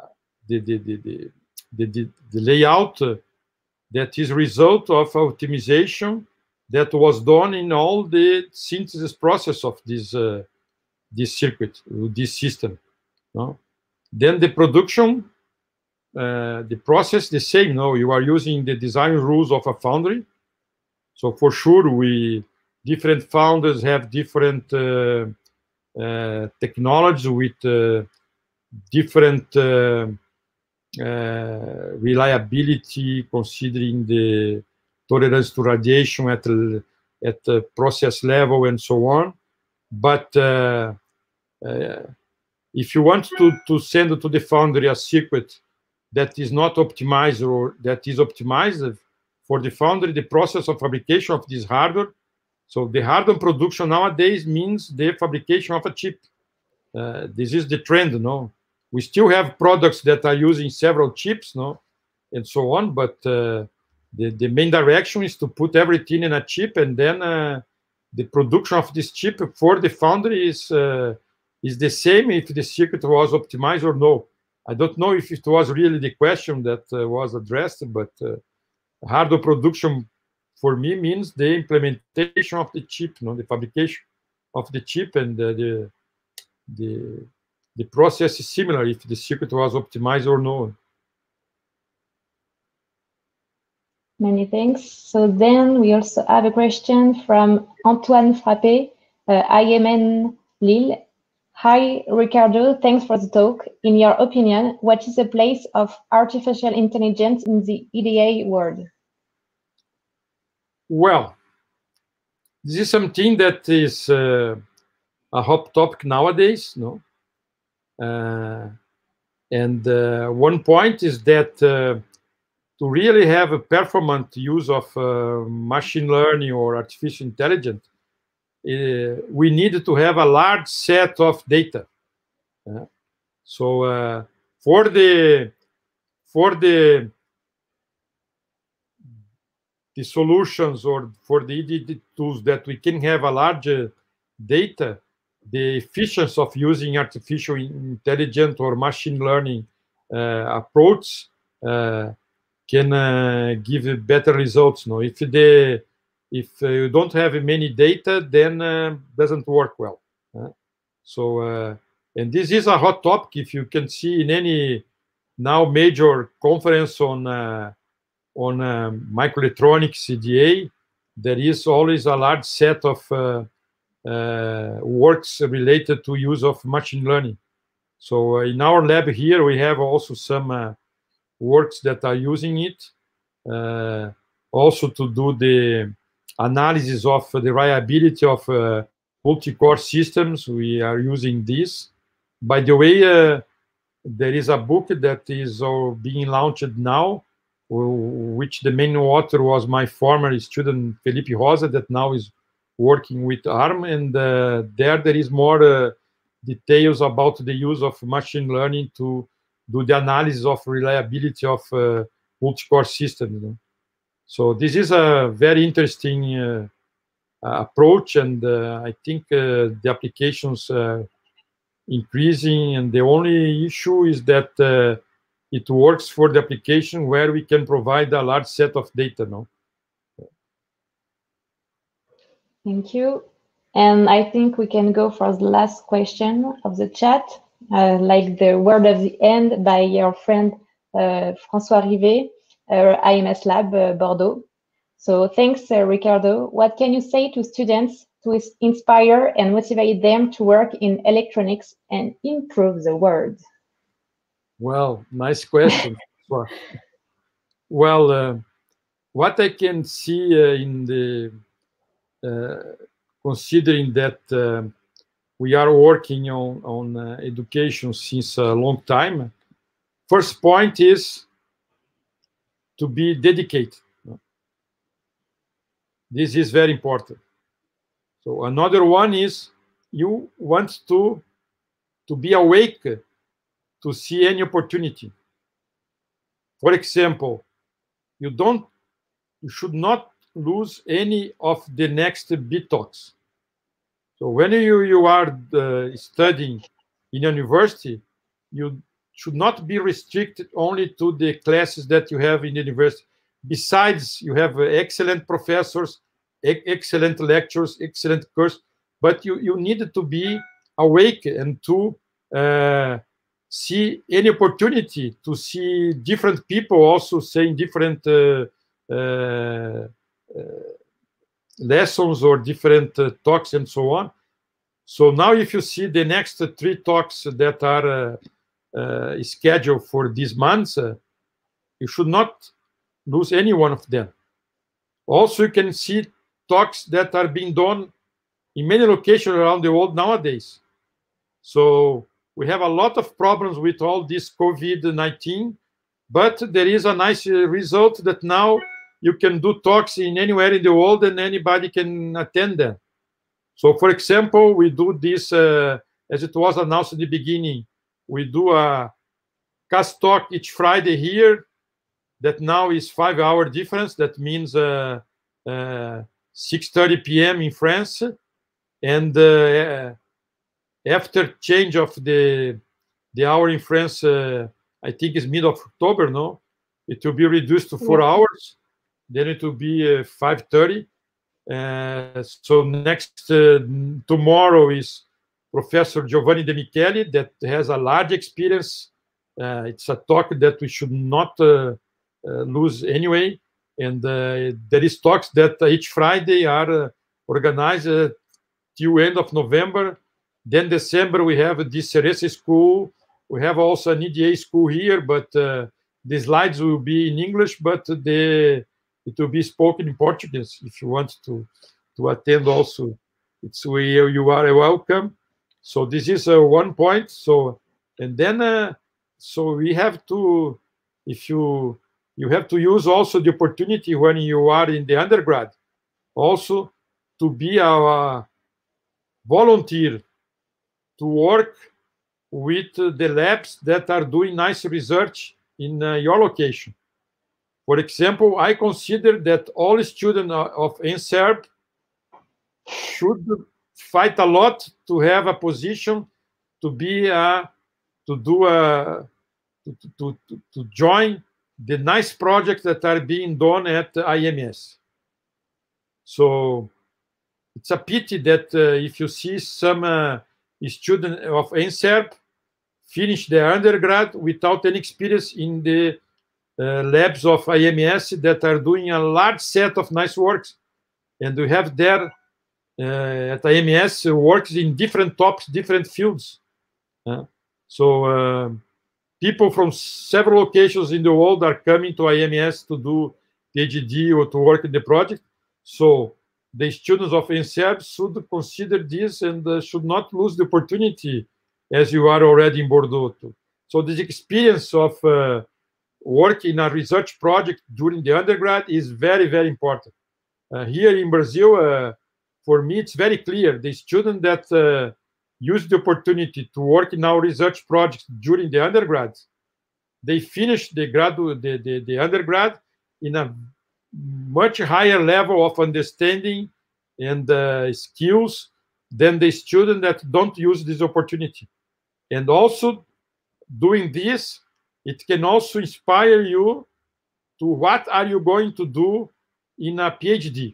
the, the, the, the, the, the, the layout uh, that is result of optimization that was done in all the synthesis process of this uh, this circuit, this system. No? Then the production, uh, the process the same. No, you are using the design rules of a foundry. So for sure, we different founders have different uh, uh, technologies with uh, different uh, uh, reliability, considering the tolerance to radiation at the, at the process level and so on. But uh, uh, if you want to, to send to the foundry a circuit that is not optimized or that is optimized for the foundry, the process of fabrication of this hardware. So the hardware production nowadays means the fabrication of a chip. Uh, this is the trend, no? We still have products that are using several chips, no, and so on. But uh, the the main direction is to put everything in a chip, and then uh, the production of this chip for the foundry is uh, is the same if the circuit was optimized or no. I don't know if it was really the question that uh, was addressed, but uh, hardware production for me means the implementation of the chip, no, the fabrication of the chip, and uh, the the the process is similar if the circuit was optimized or no. Many thanks. So then we also have a question from Antoine Frappé, uh, I M N Lille. Hi, Ricardo. Thanks for the talk. In your opinion, what is the place of artificial intelligence in the E D A world? Well, this is something that is uh, a hot topic nowadays, no? Uh, and uh, one point is that uh, to really have a performant use of uh, machine learning or artificial intelligence, uh, we need to have a large set of data. Uh, so uh, for the for the the solutions or for the E D A tools that we can have a larger data, the efficiency of using artificial intelligence or machine learning uh, approach uh, can uh, give better results. No, if the if uh, you don't have many data, then uh, doesn't work well. Uh, so, uh, and this is a hot topic. If you can see in any now major conference on uh, on uh, microelectronics C D A, there is always a large set of uh, uh, works related to use of machine learning. So uh, in our lab here, we have also some uh, works that are using it, uh, also to do the analysis of the reliability of uh, multi-core systems. We are using this. By the way, uh, there is a book that is uh, being launched now, which the main author was my former student Felipe Rosa, that now is working with ARM, and uh, there there is more uh, details about the use of machine learning to do the analysis of reliability of uh, multi-core systems. You know? So this is a very interesting uh, approach, and uh, I think uh, the applications uh, increasing, and the only issue is that uh, it works for the application where we can provide a large set of data. No? Thank you. And I think we can go for the last question of the chat, uh, like the word of the end by your friend uh, François Rivet, uh, I M S Lab uh, Bordeaux. So thanks, uh, Ricardo. What can you say to students to inspire and motivate them to work in electronics and improve the world? Well, nice question. Well, uh, what I can see uh, in the uh, considering that uh, we are working on on uh, education since a long time, first point is to be dedicated. This is very important. So another one is you want to to be awake to see any opportunity. For example, you don't, you should not lose any of the next big talks. So when you, you are uh, studying in university, you should not be restricted only to the classes that you have in the university. Besides, you have uh, excellent professors, e excellent lectures, excellent course, but you, you need to be awake and to uh, see any opportunity to see different people also saying different uh, uh, uh, lessons or different uh, talks and so on. So now if you see the next uh, three talks that are uh, uh, scheduled for this month, uh, you should not lose any one of them. Also, you can see talks that are being done in many locations around the world nowadays. So we have a lot of problems with all this COVID nineteen, but there is a nice result that now you can do talks in anywhere in the world and anybody can attend them. So, for example, we do this, uh, as it was announced in the beginning, we do a cast talk each Friday here, that now is five hour difference. That means uh, uh, six thirty p m in France. And uh, after change of the, the hour in France, uh, I think it's mid of October, no? It will be reduced to four Yeah. hours. Then it will be uh, five thirty. Uh, so next, uh, tomorrow is Professor Giovanni De Micheli that has a large experience. Uh, it's a talk that we should not uh, uh, lose anyway. And uh, there is talks that each Friday are uh, organized uh, till end of November. Then December we have the Ceresa School. We have also an E D A school here, but uh, the slides will be in English, but the it will be spoken in Portuguese if you want to to attend also. It's we you are welcome. So this is uh, one point. So and then uh, so we have to, if you you have to use also the opportunity when you are in the undergrad also to be a volunteer to work with the labs that are doing nice research in uh, your location. For example, I consider that all students of N S E R B should fight a lot to have a position to be a, to do a, to, to, to, to join the nice projects that are being done at I M S. So it's a pity that uh, if you see some uh, student of N S E R B finish their undergrad without any experience in the uh, labs of I M S that are doing a large set of nice works. And we have there uh, at I M S uh, works in different tops, different fields. Uh, so uh, people from several locations in the world are coming to I M S to do PhD or to work in the project. So the students of N S E R B should consider this and uh, should not lose the opportunity as you are already in Bordeaux. Too. So this experience of uh, work in a research project during the undergrad is very, very important. Uh, here in Brazil, uh, for me, it's very clear. The student that uh, use the opportunity to work in our research projects during the undergrad, they finish the, gradu the, the, the undergrad in a much higher level of understanding and uh, skills than the student that don't use this opportunity. And also, doing this, it can also inspire you to what are you going to do in a PhD.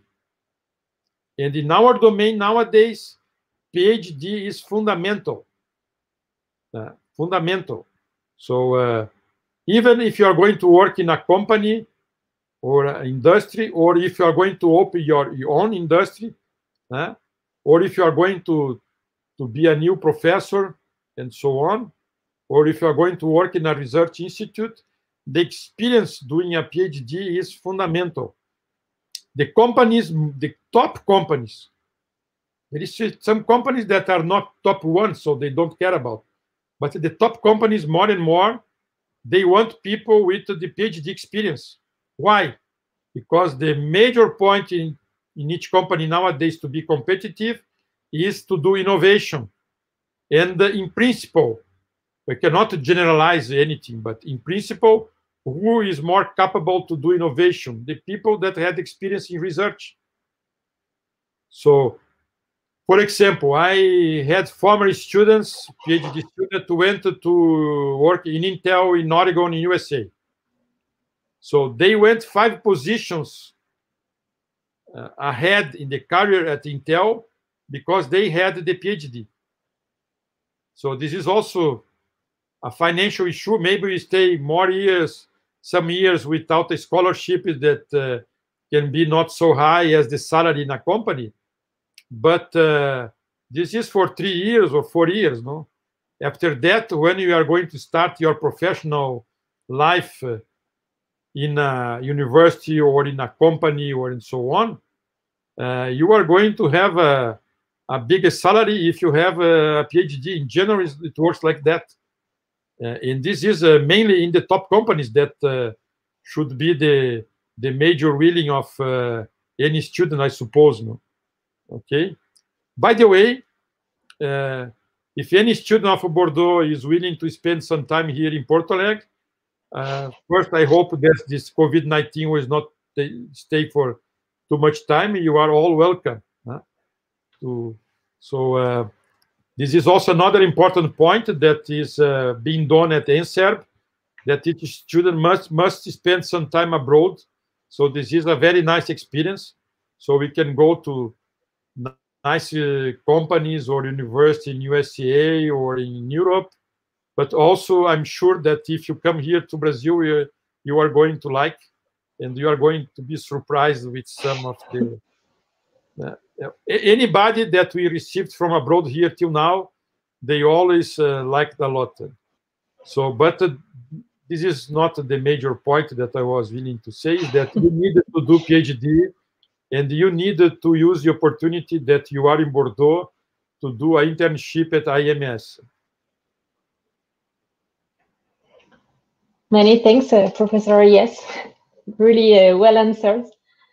And in our domain nowadays, PhD is fundamental. Uh, fundamental. So uh, even if you are going to work in a company or an industry, or if you are going to open your, your own industry, uh, or if you are going to, to be a new professor and so on, or if you are going to work in a research institute, the experience doing a PhD is fundamental. The companies, the top companies, there is some companies that are not top one, so they don't care about. But the top companies, more and more, they want people with the PhD experience. Why? Because the major point in, in each company nowadays to be competitive is to do innovation. And uh, in principle, we cannot generalize anything, but in principle, who is more capable to do innovation? The people that had experience in research. So for example, I had former students, PhD students, who went to work in Intel in Oregon, in U S A. So they went five positions uh, ahead in the career at Intel because they had the PhD. So this is also a financial issue. Maybe we stay more years, some years without a scholarship that uh, can be not so high as the salary in a company. But uh, this is for three years or four years, no? After that, when you are going to start your professional life uh, in a university or in a company or and so on, uh, you are going to have a, a bigger salary if you have a PhD. In general, it works like that. Uh, and this is uh, mainly in the top companies that uh, should be the, the major willing of uh, any student, I suppose. No? Okay. By the way, uh, if any student of Bordeaux is willing to spend some time here in Porto Alegre, uh, first I hope that this COVID nineteen will not stay for too much time. You are all welcome. Huh? To, so uh, this is also another important point that is uh, being done at N S E R B, that each student must must spend some time abroad. So this is a very nice experience. So we can go to nice uh, companies or university in U S A or in Europe. But also, I'm sure that if you come here to Brazil, you, you are going to like, and you are going to be surprised with some of the... Uh, anybody that we received from abroad here till now, they always uh, liked a lot. So, but uh, this is not the major point that I was willing to say, is that you needed to do PhD, and you needed to use the opportunity that you are in Bordeaux to do an internship at I M S. Many thanks, uh, Professor Yes. Really uh, well answered.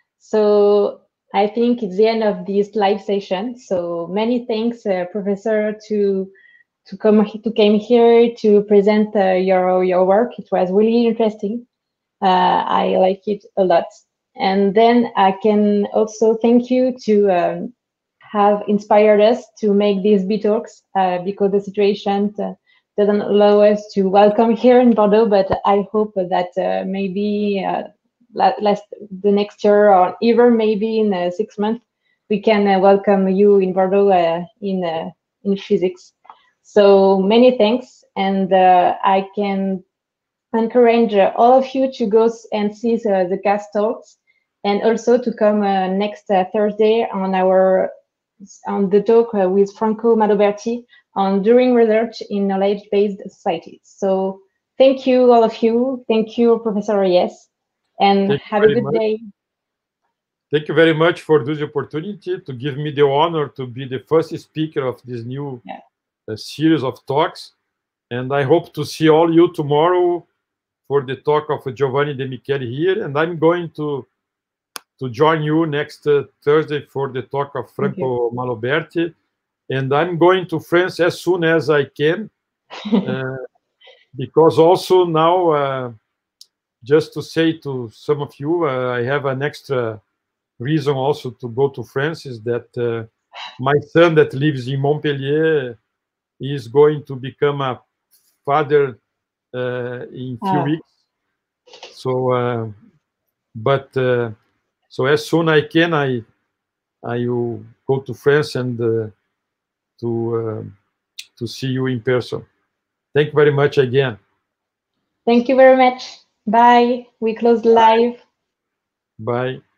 So I think it's the end of this live session. So many thanks, uh, Professor, to to come to came here to present uh, your your work. It was really interesting. Uh, I like it a lot. And then I can also thank you to um, have inspired us to make these B Talks uh, because the situation uh, doesn't allow us to welcome here in Bordeaux. But I hope that uh, maybe uh, last the next year or even maybe in uh, six months we can uh, welcome you in Bordeaux uh, in uh, in physics. So many thanks, and uh, I can encourage uh, all of you to go and see the, the cast talks, and also to come uh, next uh, Thursday on our on the talk uh, with Franco Maloberti on doing research in knowledge-based societies. So thank you, all of you. Thank you, Professor Yes, and thank have a good much. day. Thank you very much for this opportunity to give me the honor to be the first speaker of this new yeah. uh, series of talks. And I hope to see all you tomorrow for the talk of Giovanni De Micheli here. And I'm going to to join you next uh, Thursday for the talk of Franco Maloberti. And I'm going to France as soon as I can, uh, because also now, uh, just to say to some of you, uh, I have an extra reason also to go to France, is that uh, my son that lives in Montpellier is going to become a father uh, in a few Ah. weeks. So, uh, but uh, so as soon as I can, I I will go to France and uh, to uh, to see you in person. Thank you very much again. Thank you very much. Bye. We close live. Bye.